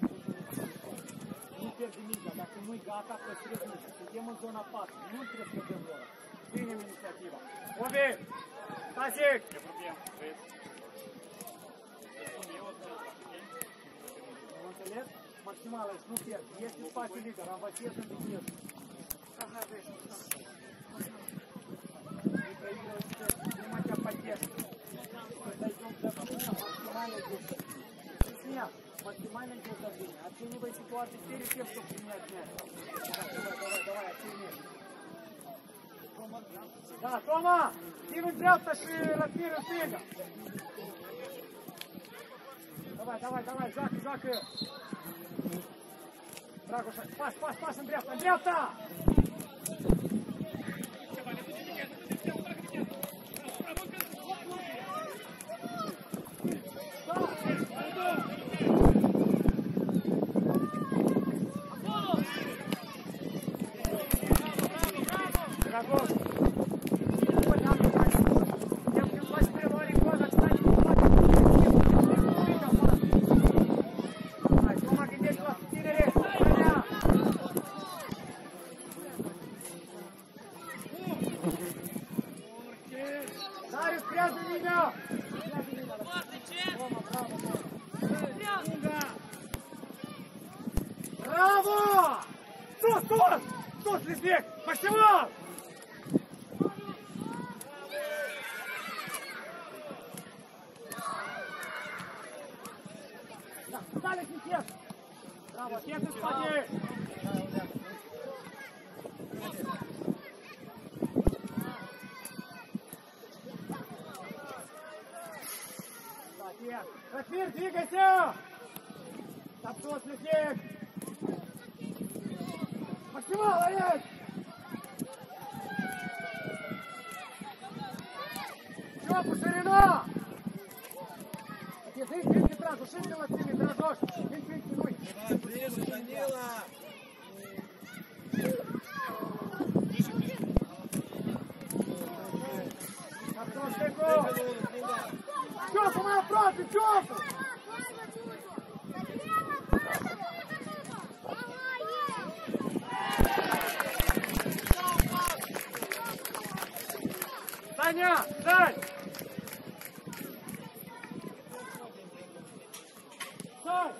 Nu pierzi mingea, dacă nu-i gata, păstrezi mingea. Suntem în zona 4, nu trebuie să dăm ora. Ținem inițiativa. Obi! Stasic! Am înțeles? Maximal aici, nu pierzi. Ești în spațiu liber, avansezi în viteză. Не проигрывайте, снимайте поддержку. Дойдем до максимально идет. Снят. Максимально идет давление. Оценивай ситуацию перед тем, чтобы принять мяч. Давай, оцени. Да, Тома! Стивен взялся и распирил снега. Давай, Жак. Драгуша, пас, Андрей-то! Дарья, спрятай меня! Браво! Тут, Лесбек! Максимал! Далее, Никит! Браво, отец, господи! Ратмир, двигайся! Топчет, Лесбек! Максимал, ловить! Чёпу, ширина! Ты Петра, души милостыми, дрожешь! Ты, тянуй! Давай, ближе, Данила! Топчет, Стеку! Чёпу, моя правда, Чёпу! Саня, Сань! Сань!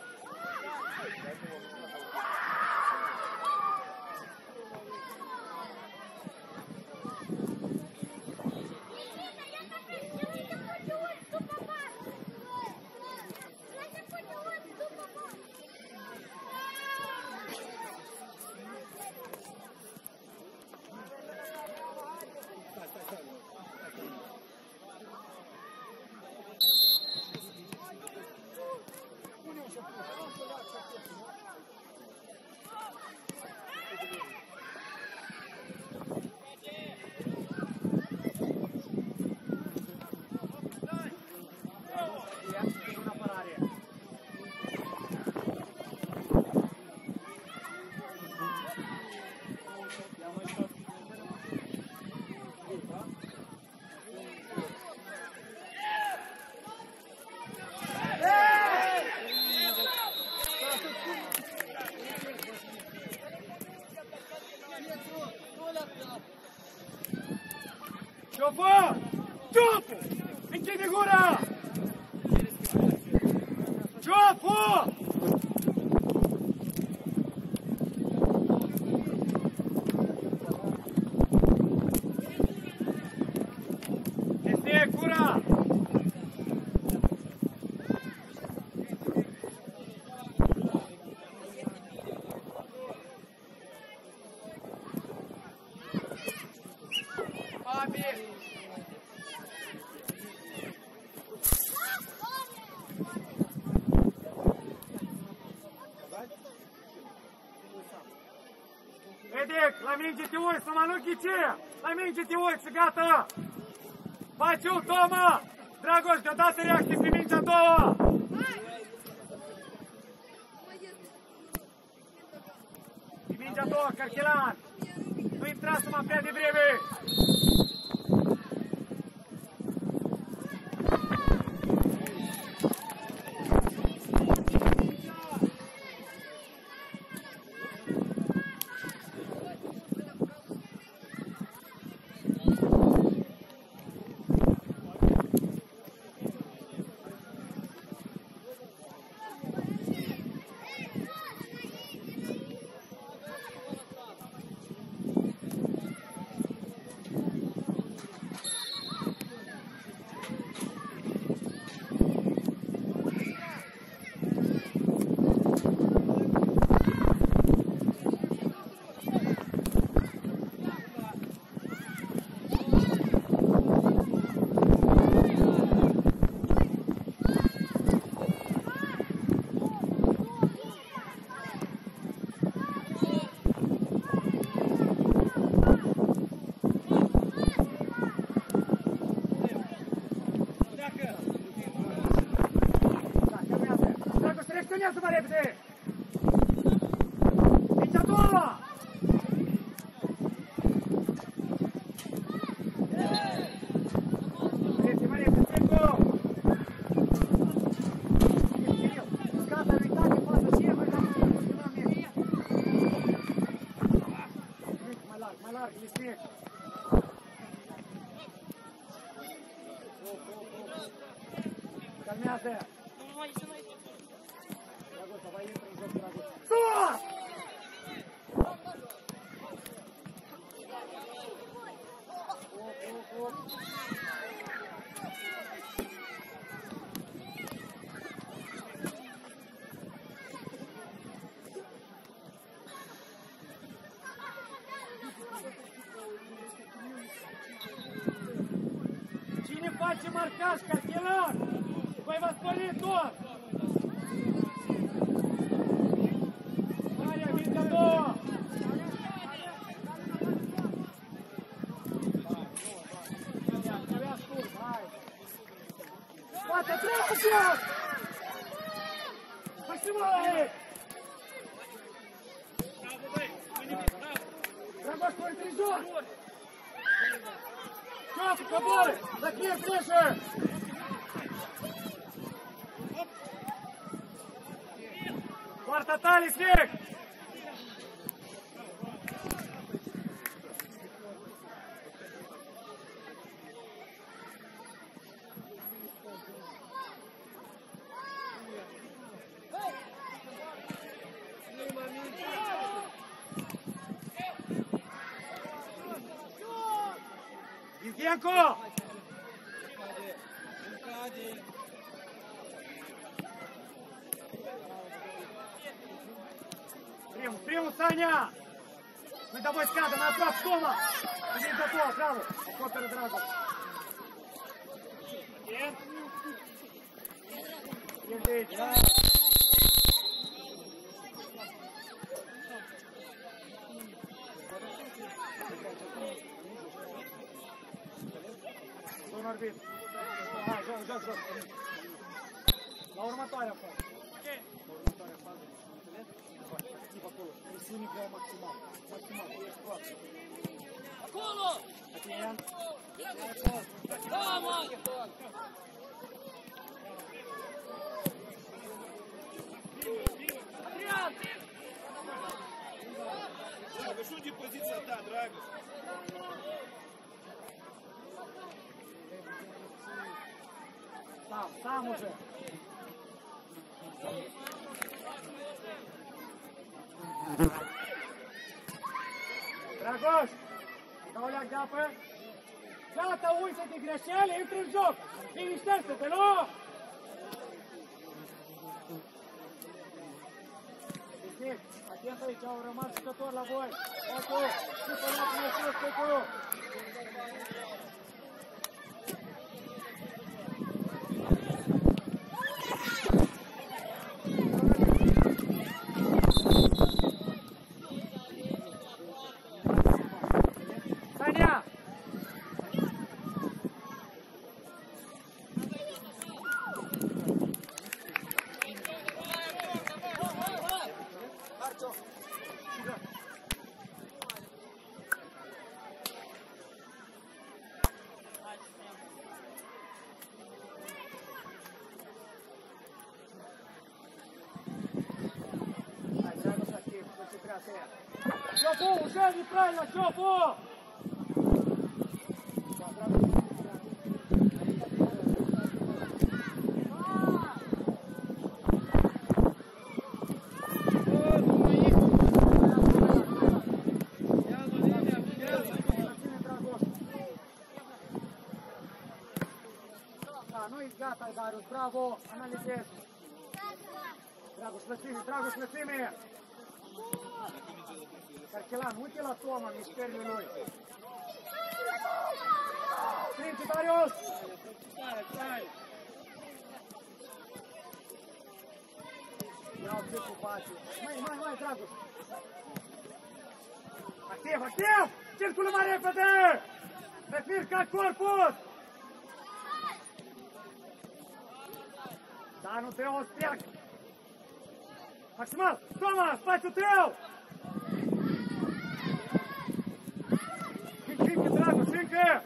Închide gura! Ciopu! Este gura! Edic, la minge te uiți, să mă nu ghice! La minge te uiți și gata! Baciu, Toma! Dragoș, deodată reacție pe mingea a doua! Pe mingea a doua, Carchelan! Nu intra să mă prea devreme! Selecționează-mă repede! Mingea a doua! Repede-mă repede, Țencu! Scapă, uitați, pasă și el, mai larg, mai larg, Lisnec! Calmează! Sus! Cine face marcaj, Carchelan? Voi vă spări tot! Bate, trebuie! Maximale! Dragoș, cu întrijor! Ciopu, cobori! Zachir, trece! Poarta ta, Lisnec! Izdienko! Primul, Sania! Nu-i dă voi scadă, mai aproape, Toma! Vine de toa, bravo! Acoperă, Dragoș! E de aici! Bun arbit! Hai, joc! La următoarea fază! La următoarea fază! Activ acolo, presiune vreau maximal, ești foarte. Acolo! Atent! Da, mă! Adrian! Dragoș, unde e poziția ta, Dragoș? Сам уже. Dragoș, Gauleac de apă. Gata, uite de greșeli, intri în joc. Liniștește-te, nu? Atent aici, au rămas jucători la voi. Ocu, și până la până sus, Ocu. Sania! Șofu, ușor, nepravильно, Șofu! Da, nu-i gata, Darius, bravo, analizez. Dragoș, lățime! Carchelan, uite la Toma, mișcările lui. Strânge, Darius! Stai! Iau ce cu pace. Mai, Dragoș! Activ! Circulă mai repede! Refir ca corpus! Da, nu te o sperg! Maximal! Toma, spațiul tău! Încă, Dragoș, încă!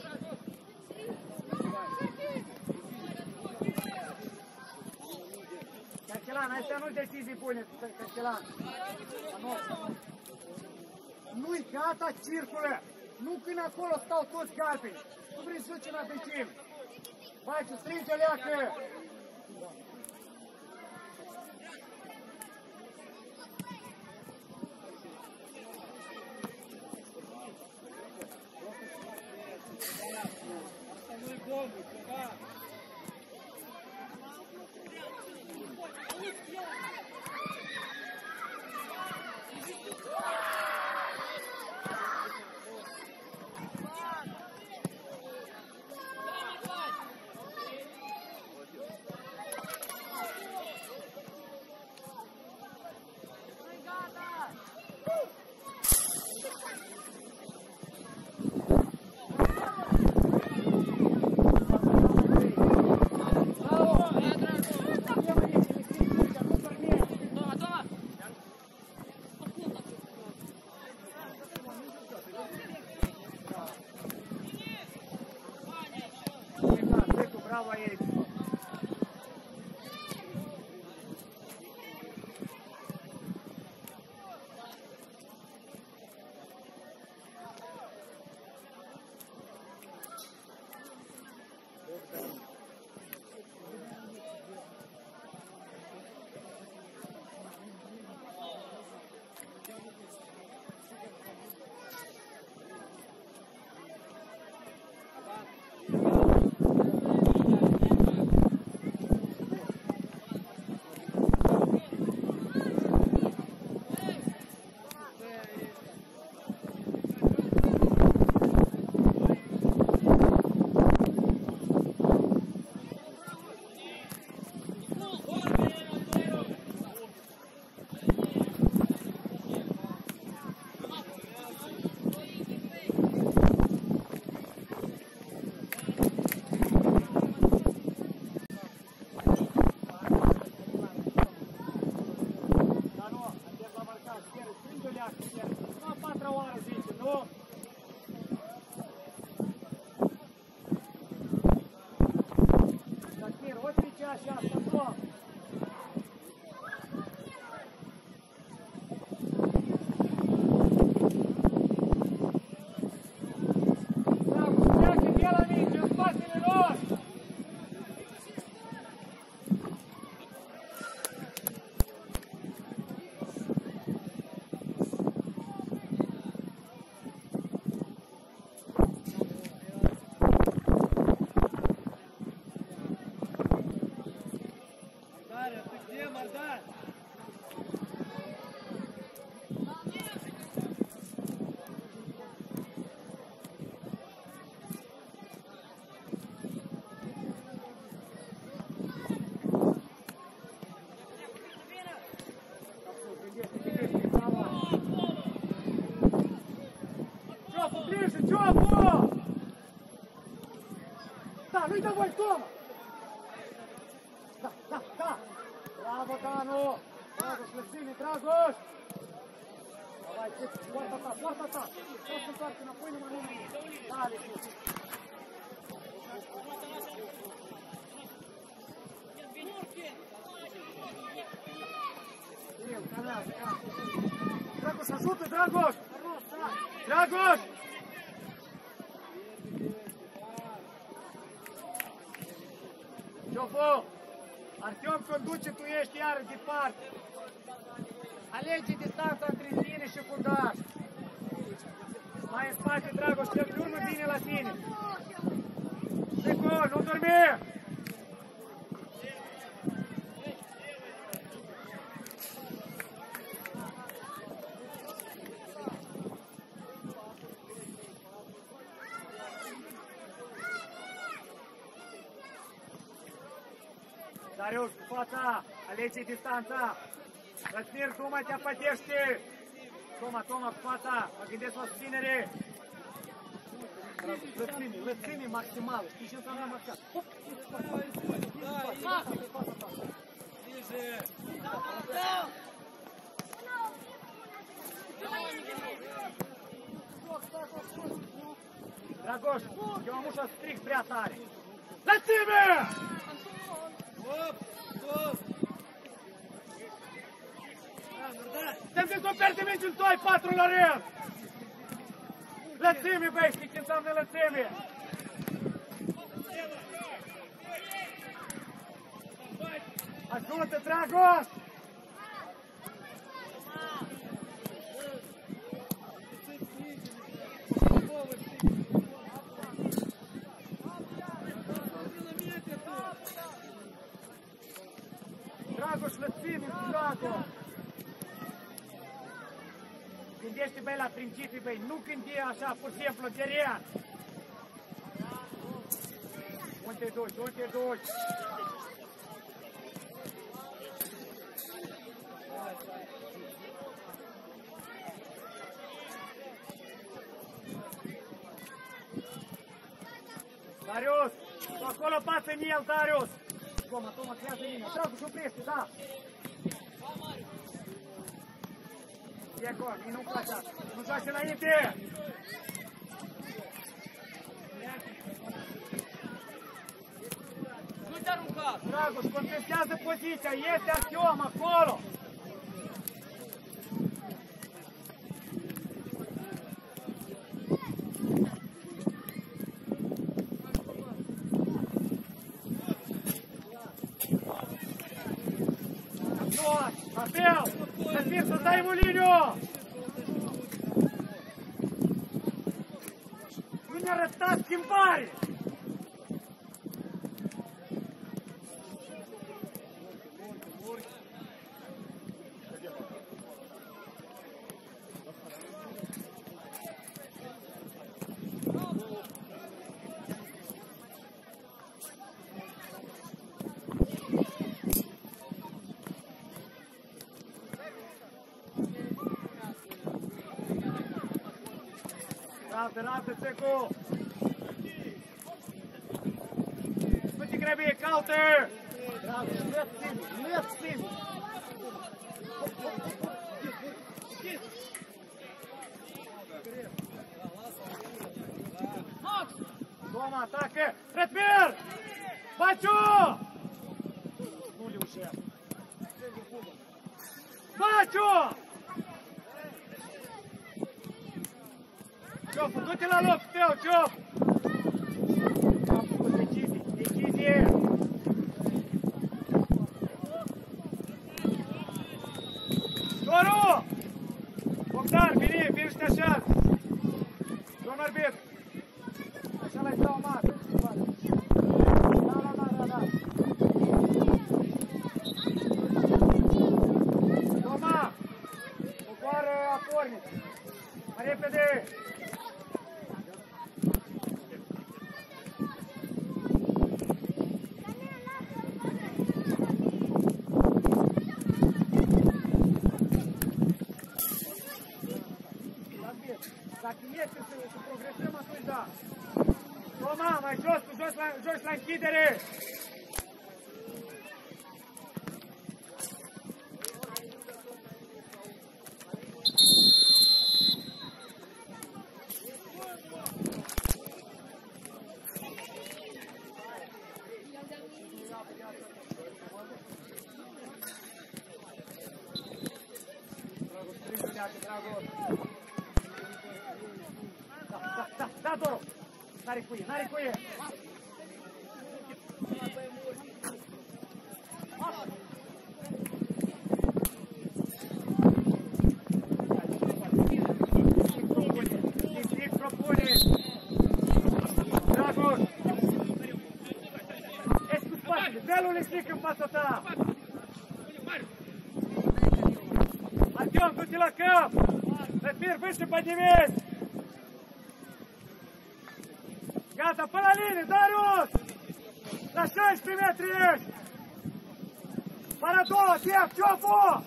Carchelan, astea nu-i decizii bune, Carchelan. Nu-i gata, circulă! Nu când acolo stau toți galbeni! Nu vrei să duci în adâncim! Vai, ce strânge, leacă! Bravo aici! da. Ciofo, ближе, Ciofo! Da, nu-i dă voi, Toma! Da, da, da! Bravo, Danu! Dragoș, lăsine, Dragoș! Давай, poarta ta, poarta ta! Poți să întoarce înapoi, numai nu. Dale, Ciofo! Dragoș, ajută, Dragoș! Dragoș! Ciofo! Artiom conduce, tu ești iară departe. Alege distanța între tine și fundaș. Mai în spate, Dragoș, cel pe urmă vine la tine. Nico, nu dormi! Darius, cu fața, alege distanța. Răzmir, Toma te apătește. Toma, cu fața, mă gândesc la susținere. Lățime maximal, știi ce înseamnă maximal? Dragoș, eu am ușa strict prea tare. Lățime! Te-am descoperit de meciul 2-4 la rând! Lățime, băi, știi ce înseamnă lățime? Ajută, Dragoș! Dragoș, lățime, Dragoș! Gândește, băi, la principii, băi, nu gândi așa, pur și simplu, direct! Unde te duci? Darius, tu acolo bați în el, Darius! Toma, creează linia, Dragoș, oprește, da! E acolo, nu place asta, nu joace înainte! Nu te arunca! Dragoș, contestează poziția, este Artiom acolo! Apel! Răzmir, să dai în liniu! Nu ne arăta schimbare! Rază, Țecu! Nu te grăbi, caută! Dragoș, lățimi! Toma, atacă! Răzmir! Baciu! Nu reușește! Baciu! Ciofo, du-te la loc tău, Ciofo! Am făcut decizie! Doru! Bogdan, vine și te așează! Domn arbitru! Așa l-ai traumat! Da! mai închidere! Da, Doru! N-are cuie, n-are cuie! District propune! Dragoș! Ești cu spatele, dă-l un district în fața ta! Artyom, du-te la cap! Răzmir, выше поднимись! Gata, până la linie, Darius! La 16 metri ești! Para două, timp, Ciopu!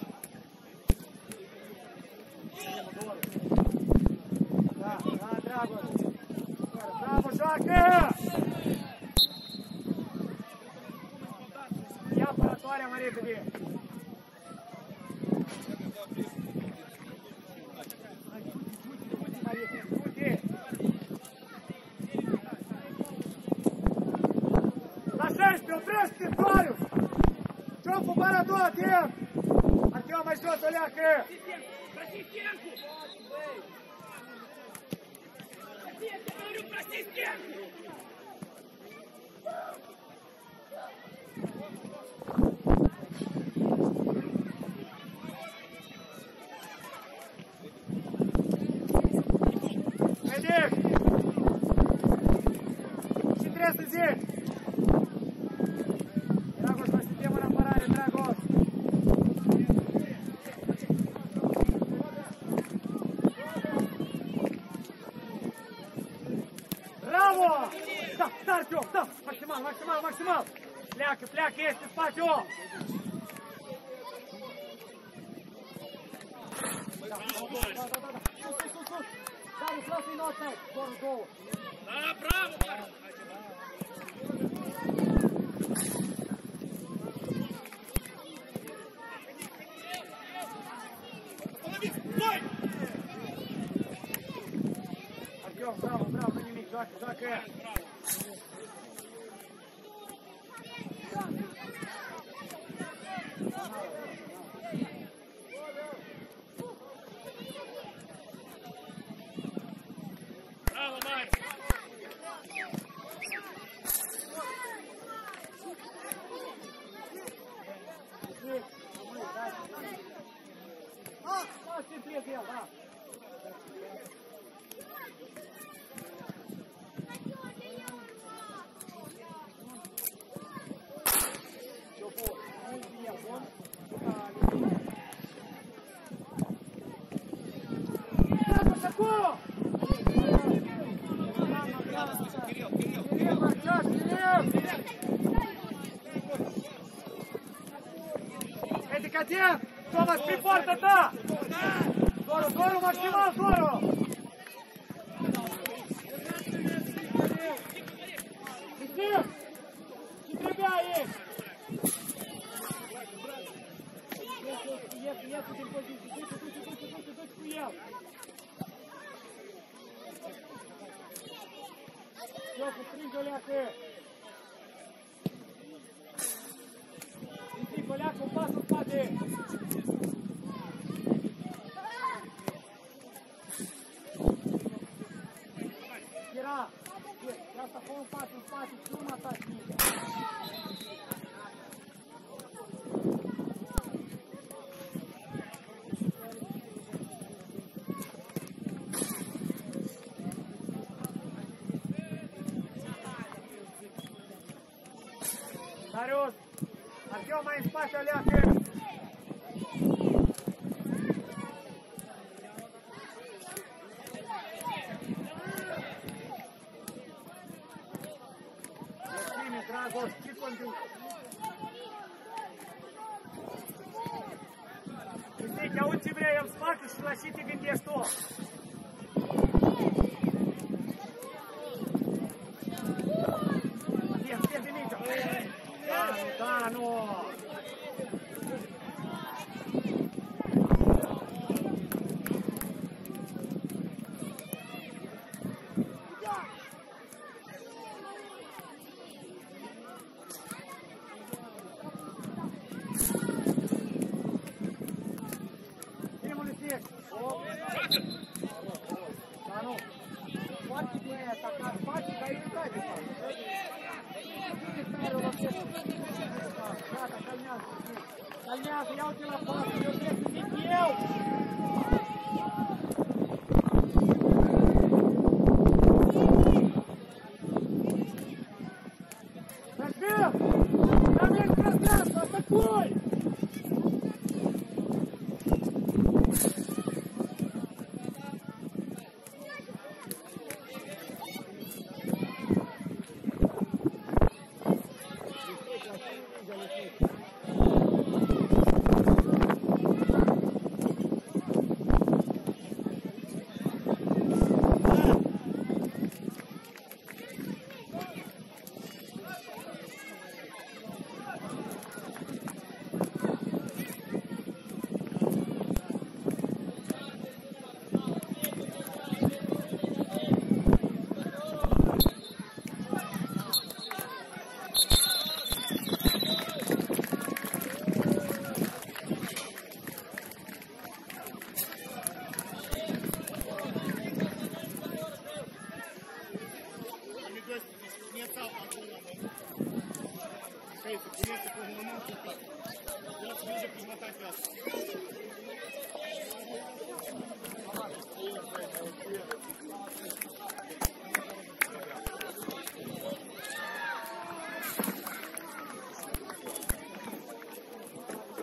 Da, da, Dragoș! Bravo, joacă! Ia apărătoarea mai repede! Oprește-te, Darius! Ciopu, bara a doua, timp! Artyom, mai jos, o leacă! Medic! Ce trebuie să zici? Dragoș, noi suntem în apărare, Dragoș! Bravo! Da, da, Artyom, da! Maximal, maximal, maximal! Pleacă, pleacă, ești în spațiu! Da, da, da, da! Sus, sus, sus! Darius, lasă-i notă! Doar două! Da, bravo! Artyom, bravo, bravo, nu nimic, joacă, joacă! Bravo, Mari! Da, centrezi el, da! Edicație! Tomas, pe poarta ta! Doru, Doru, maximal, Doru! Victor! Ce trebuia aici? Iese din poziție, duce cu el! Iocu, strânge-o leacă! Ridic-o leacă, un pas în spate! Tira! Asta fă un pas în spate, nu mă ataci nici! Darius! Artyom, mai în spate, aleacă! Mulțumim, Dragoș, ce conduci? Uite, auzi ce vrei în spate și la ce te gândești tu? Bien, bien, Planează, ia uite la pasă, eu trebuie să zic eu! Răzbir! Răzbir пространство, атакуй!